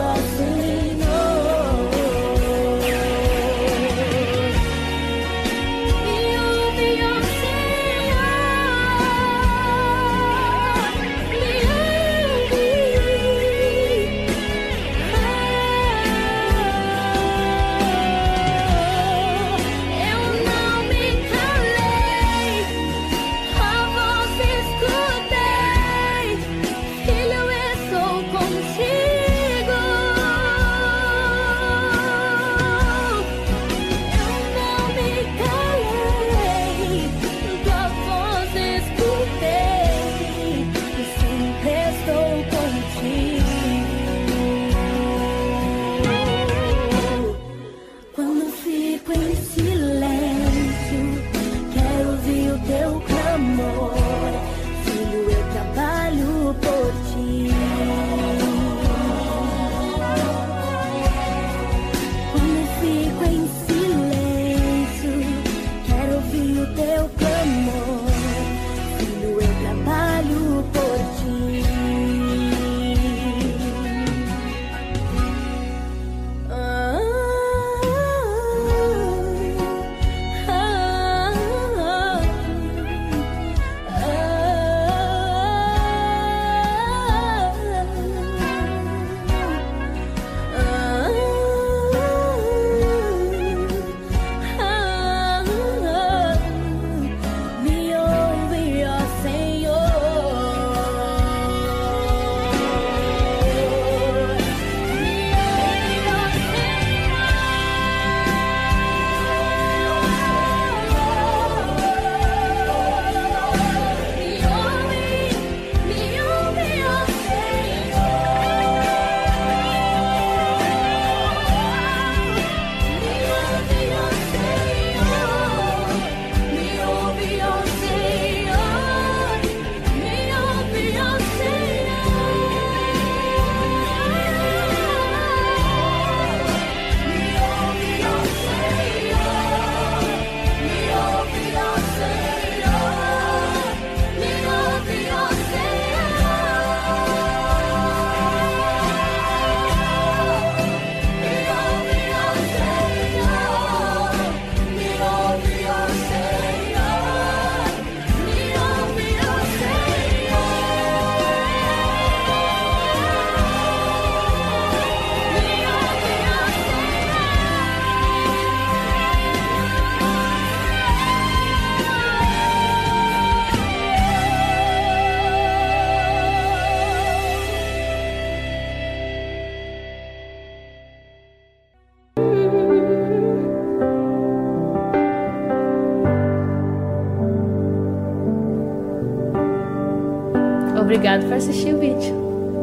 Obrigado por assistir o vídeo.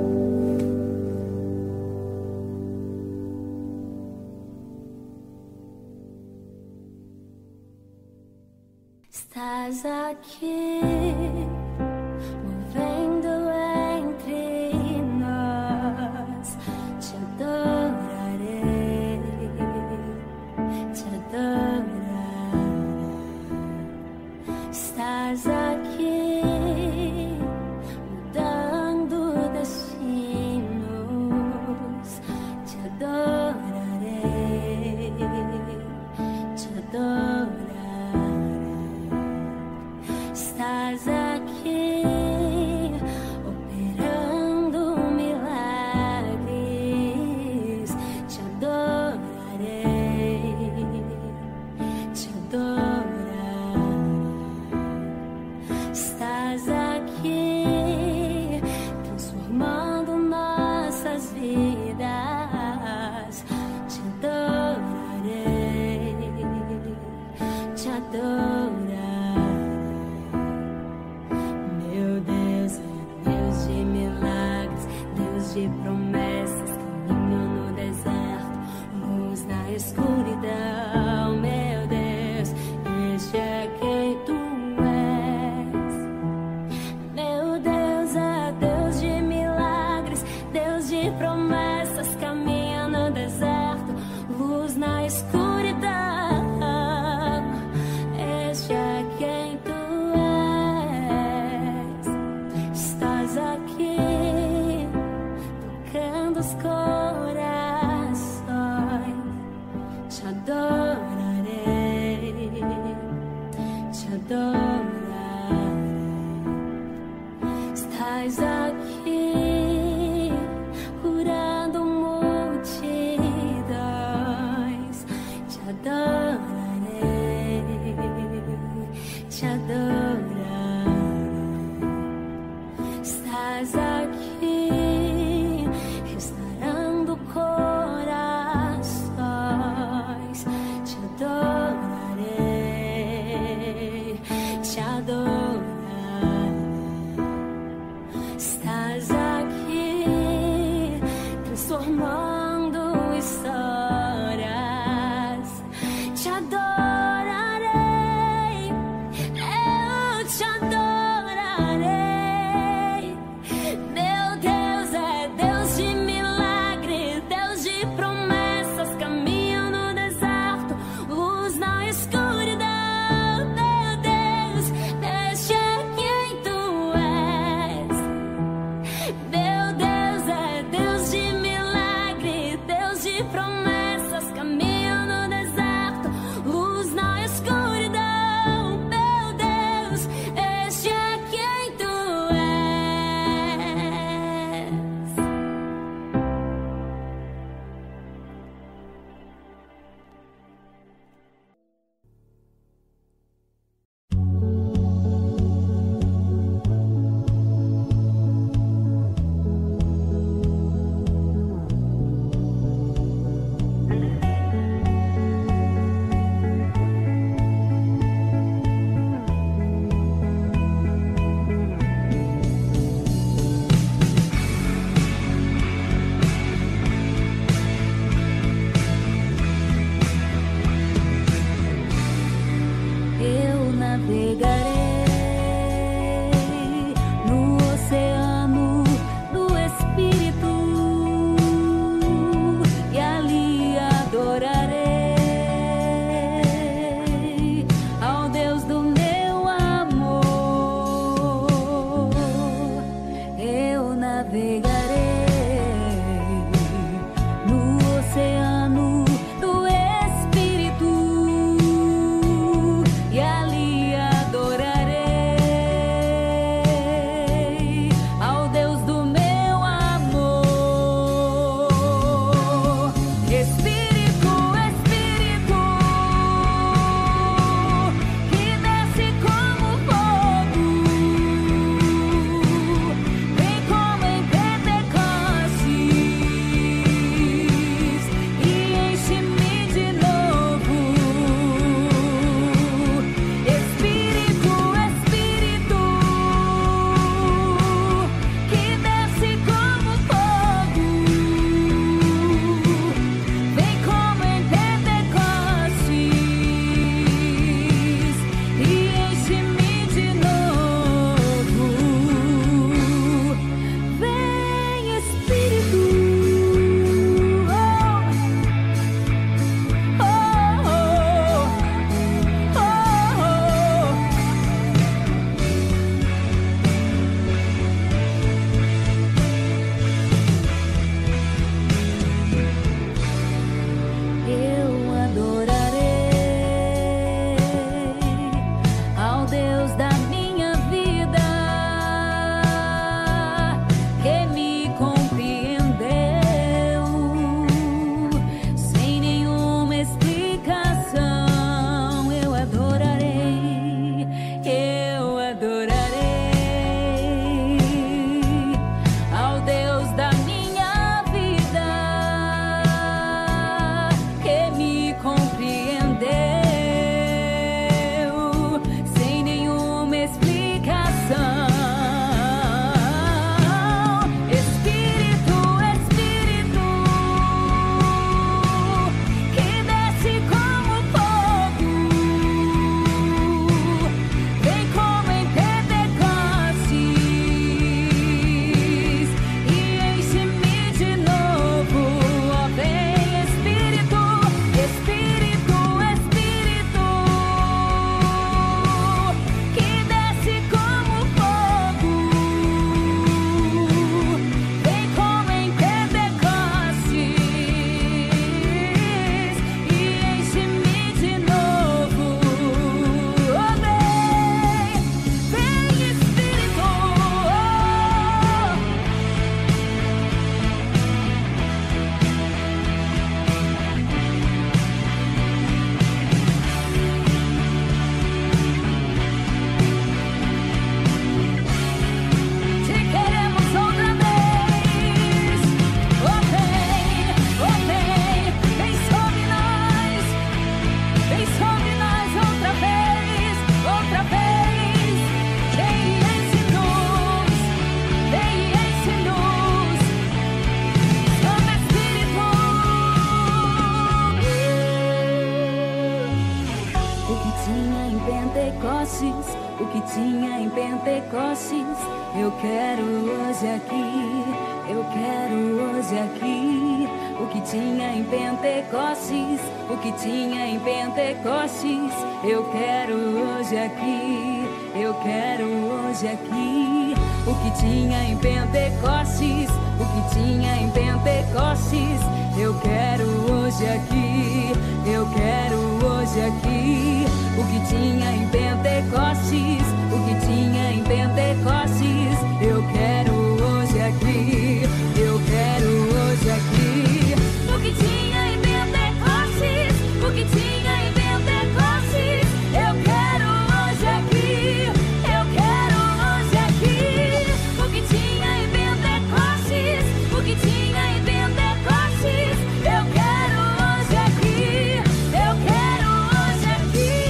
Estás aqui, movendo entre nós. Te adorarei, te adorarei. Estás aqui, mudando o destino. adorar. Meu Deus é Deus de milagres, Deus de promessas, caminho no deserto, luz na escuridão. Meu Deus, este é quem tu és. Meu Deus é Deus de milagres, Deus de promessas, caminho no deserto, luz na escuridão. Este é quem tu és. Estás aqui, tocando os corações. Te adorarei, te adorarei. Estás aqui, curando multidões. Te adorarei, te adorarei. Estás aqui, restaurando corações. Te adorarei, tinha em Pentecostes, eu quero hoje aqui. Eu quero hoje aqui. O que tinha em Pentecostes, o que tinha em Pentecostes, eu quero hoje aqui. Eu quero hoje aqui. O que tinha em Pentecostes, o que tinha em Pentecostes, eu quero hoje aqui. Eu quero hoje aqui. O que tinha em Pentecostes, o que tinha em Pentecostes, eu quero hoje aqui. Eu quero hoje aqui. O que tinha em Pentecostes, o que tinha em Pentecostes, eu quero hoje aqui. Eu quero hoje aqui. O que tinha em Pentecostes, o que tinha em Pentecostes, eu quero hoje aqui. Eu quero hoje aqui.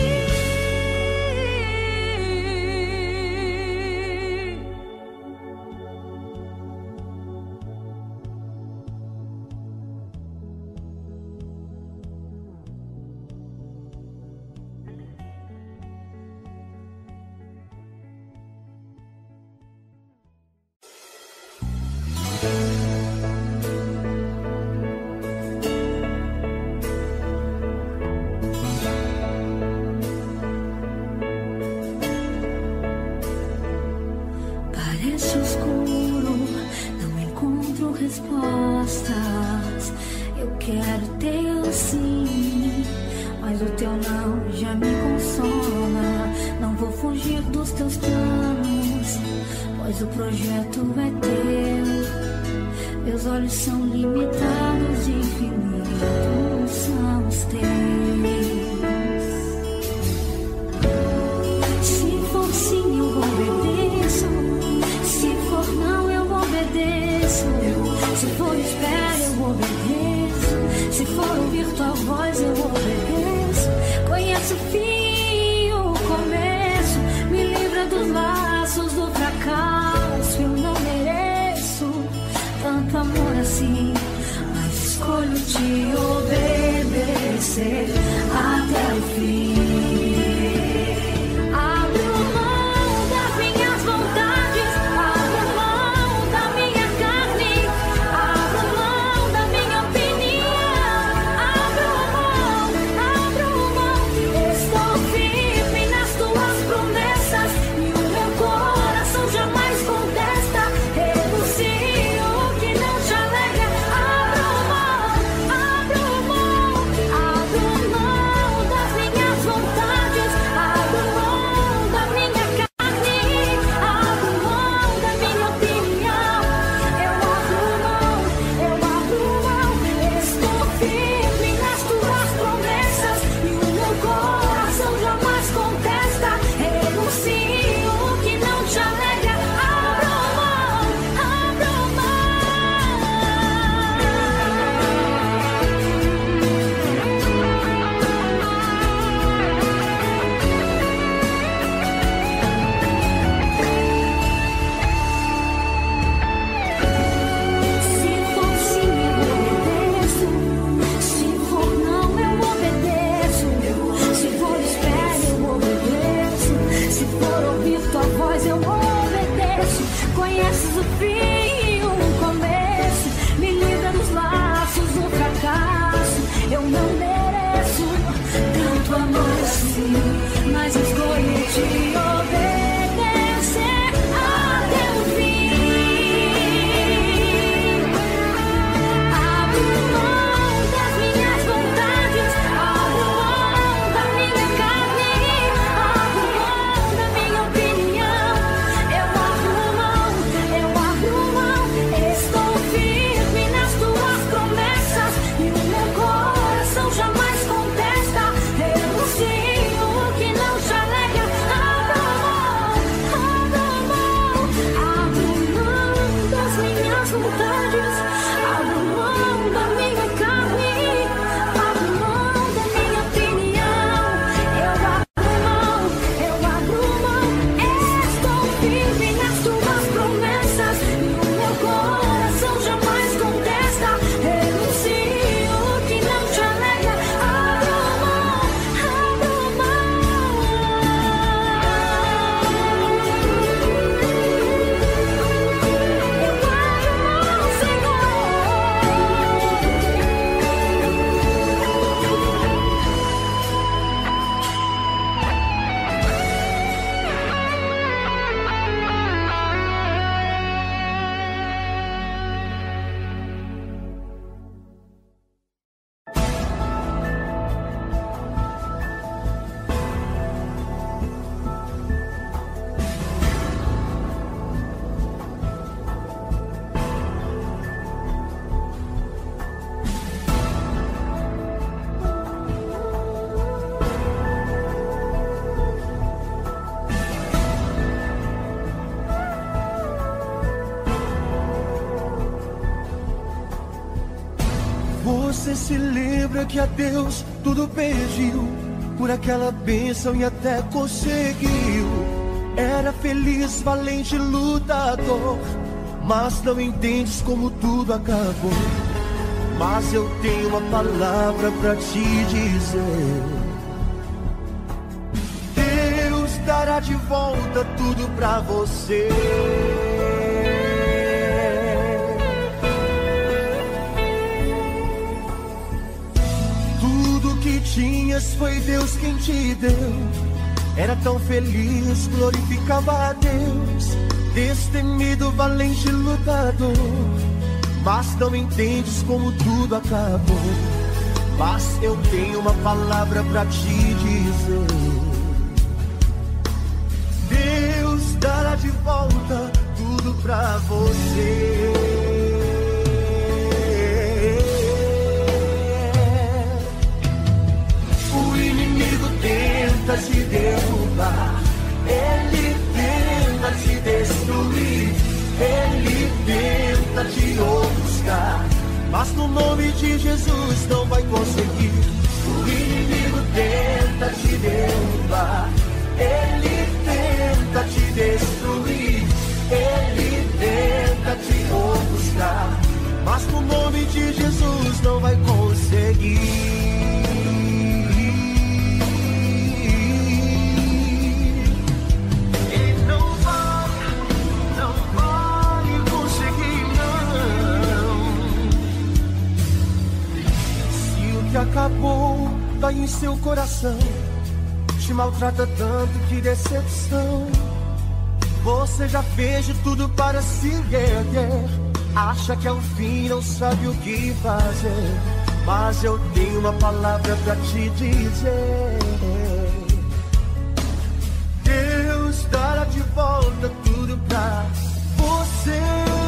Parece escuro, não encontro respostas. Eu quero teu sim, mas o teu não já me consola. Não vou fugir dos teus planos, pois o projeto é teu. Meus olhos são limitados, de infinitos são os teus. Se for sim, eu obedeço. Se for não, eu obedeço. Se for espera, eu obedeço. Se for ouvir tua voz, eu obedeço. Conheço o fim e o começo. Me livra dos laços do fracasso. Eu não mereço tanto amor assim, mas escolho te obedecer até o fim. Abro mão das minhas Você se lembra que a Deus tudo pediu por aquela bênção e até conseguiu. Era feliz, valente, lutador, mas não entendes como tudo acabou. Mas eu tenho uma palavra pra te dizer: Deus dará de volta tudo pra você. Tinhas, foi Deus quem te deu. Era tão feliz, glorificava a Deus. Destemido, valente, lutador, mas não entendes como tudo acabou. Mas eu tenho uma palavra pra te dizer: Deus dará de volta tudo pra você. Tenta te derrubar, ele tenta te destruir, ele tenta te ofuscar, mas no nome de Jesus não vai conseguir. O inimigo tenta te derrubar, ele tenta te destruir, ele tenta te ofuscar, mas no nome de Jesus não vai conseguir. Que acabou, tá em seu coração, te maltrata tanto, que decepção. Você já fez de tudo para se erguer, acha que é o fim, não sabe o que fazer. Mas eu tenho uma palavra pra te dizer: Deus dará de volta tudo pra você.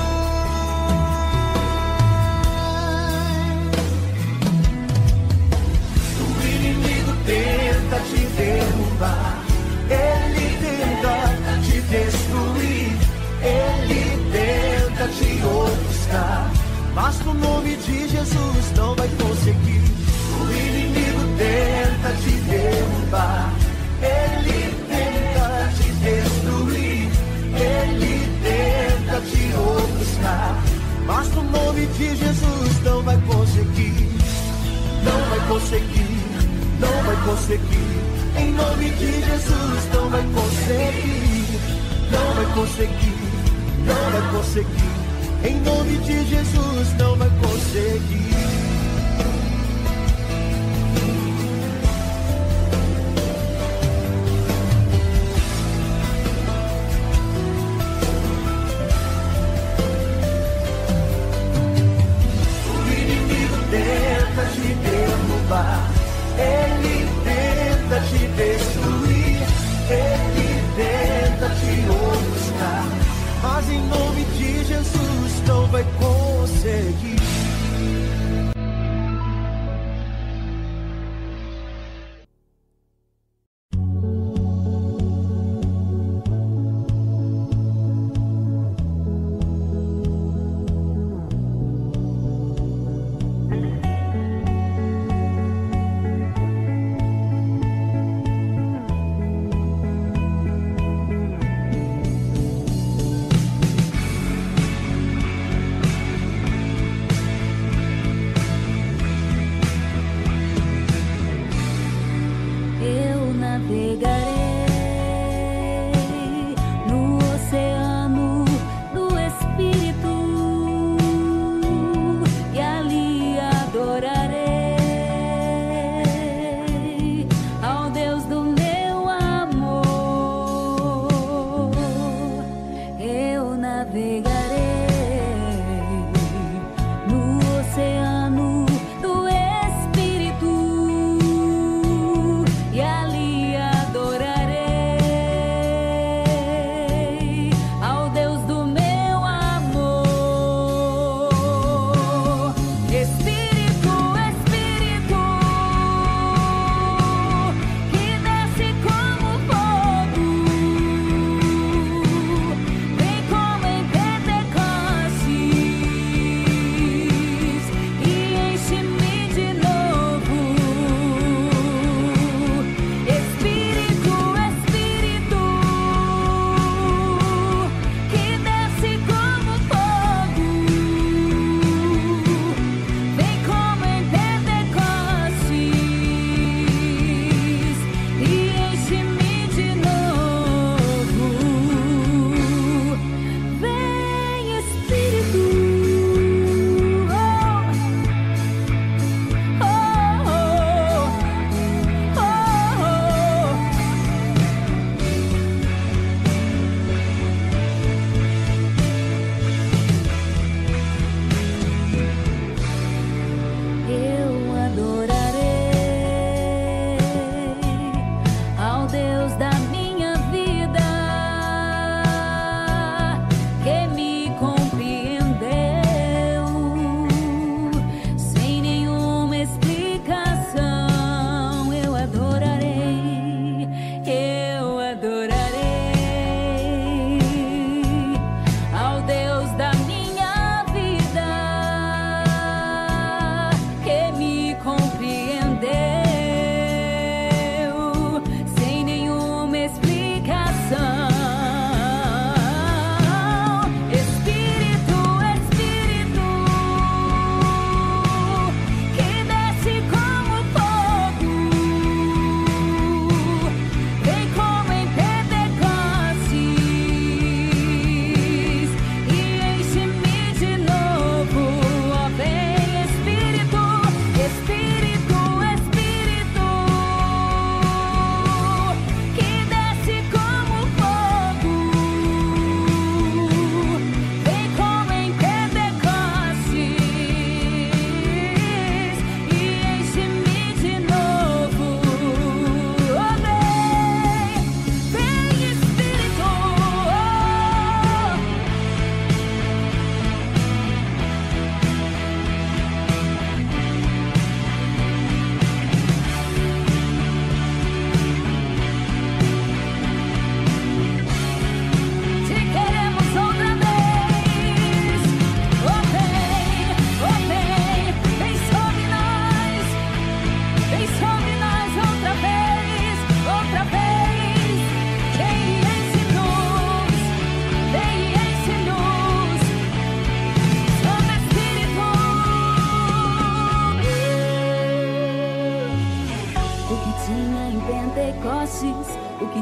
Tenta te derrubar, ele tenta te destruir, ele tenta te ofuscar, mas no nome de Jesus não vai conseguir. O inimigo tenta te derrubar, ele tenta te destruir, ele tenta te ofuscar, mas no nome de Jesus não vai conseguir. Não vai conseguir. Não vai conseguir, em nome de Jesus não vai conseguir. Não vai conseguir, não vai conseguir, em nome de Jesus não vai conseguir. O inimigo tenta te derrubar, ele tenta te destruir, ele tenta te ofuscar, mas em nome de Jesus não vai conseguir.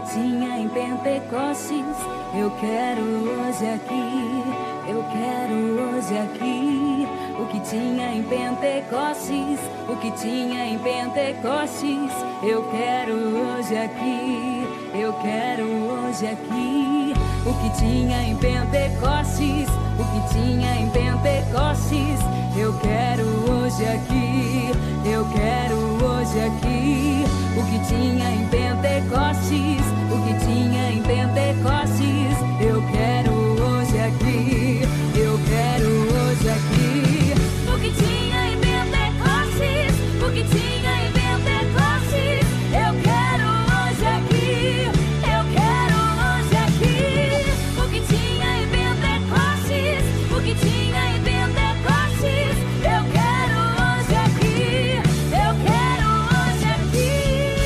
tinha em Pentecostes, eu quero hoje aqui. Eu quero hoje aqui. O que tinha em Pentecostes, o que tinha em Pentecostes, eu quero hoje aqui. Eu quero hoje aqui. O que tinha em Pentecostes, o que tinha em Pentecostes, eu quero hoje aqui. Eu quero hoje aqui. O que tinha em Pentecostes, o que tinha em Pentecostes, eu quero hoje aqui. Eu quero hoje aqui. O que tinha em Pentecostes, o que tinha em Pentecostes, eu quero hoje aqui. Eu quero hoje aqui. O que tinha em Pentecostes, o que tinha em Pentecostes, eu quero hoje aqui. Eu quero hoje aqui.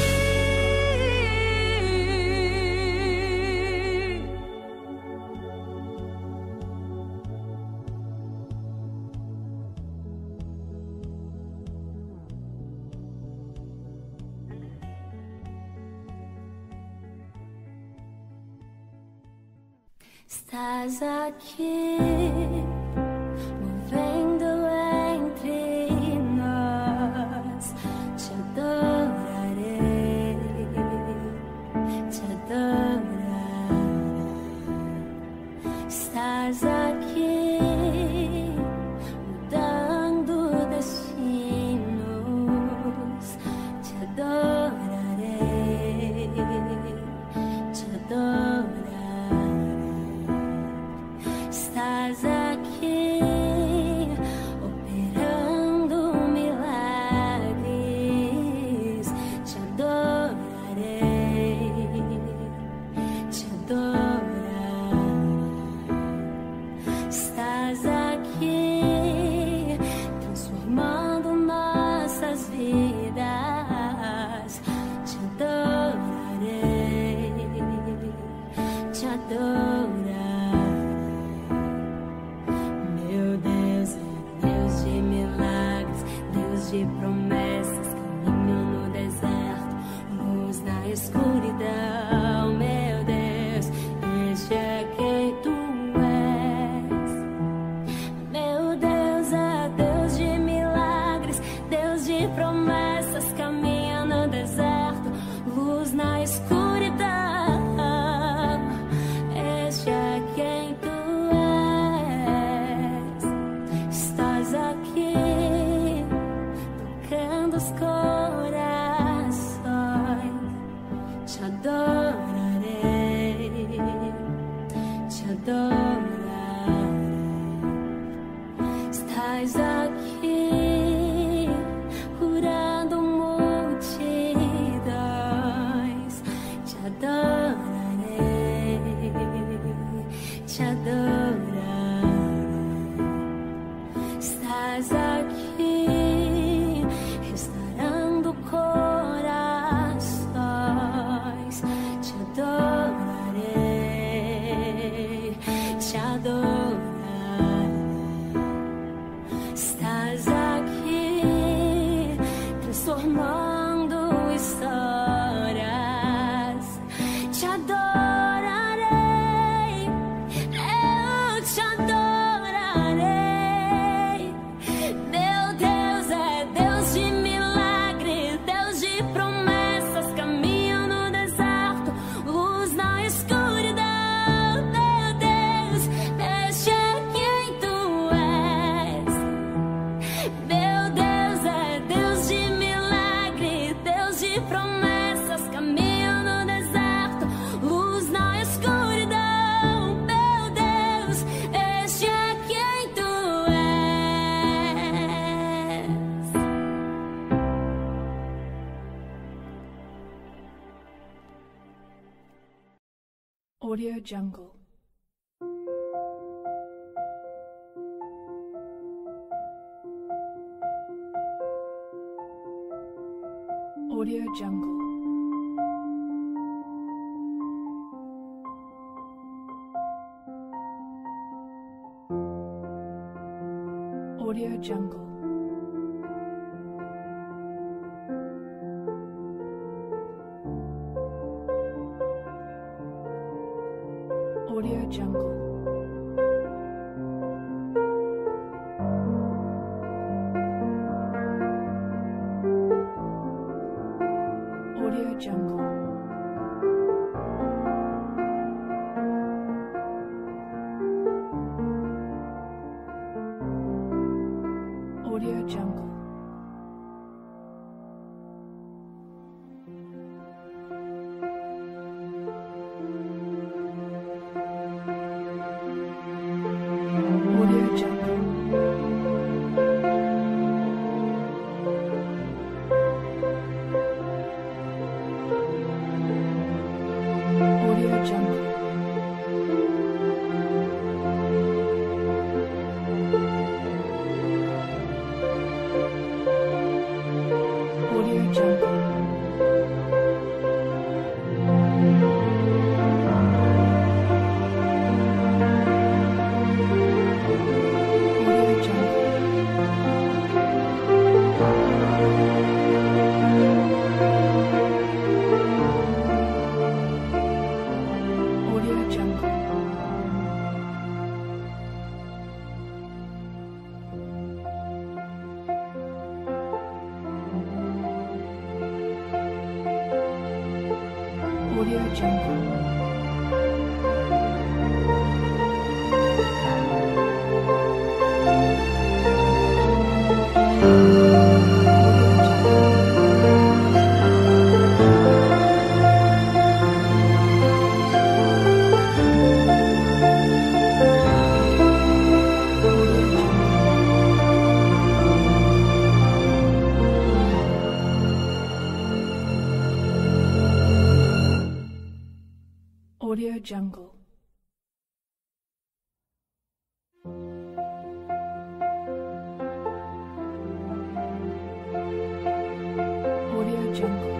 Estás aqui, movendo entre nós. Te adorarei, te adorarei. Estás aqui, mudando destinos. Te adorarei, te adorarei. Estás aqui, operando milagres. Te adorarei, te adorarei. Estás aqui, transformando nossas vidas. Te adorarei, te adorarei. De promessas, caminho no deserto, luz na escuridão. Meu Deus, este é quem tu és. Meu Deus é Deus de milagres, Deus de promessas, caminho no deserto, luz na escuridão. Este é quem tu és. Estás aqui, os corações. Te adorarei, te adorarei. Estás aqui, curando multidões. Te adorarei, te adorarei. Estás aqui, restaurando corações. Te adorarei, te adorarei. Estás aqui, transformando histórias. Te adorarei, eu te adorarei. Meu Deus é Deus de milagres, Deus de promessas, caminho no deserto, luz na escuridão. Meu Deus, este é quem tu és. Meu Deus é Deus de milagres, Deus de promessas, caminho no deserto, luz na escuridão. Meu Deus, este é quem tu és. Audio Jungle. Audio Jungle. Audio Jungle. Audio Jungle. Audio Jungle. Audio Jungle. Audio Jungle. Audio Jungle. Audio Jungle. Audio Jungle. Audio Jungle. Audio Jungle. Audio Jungle.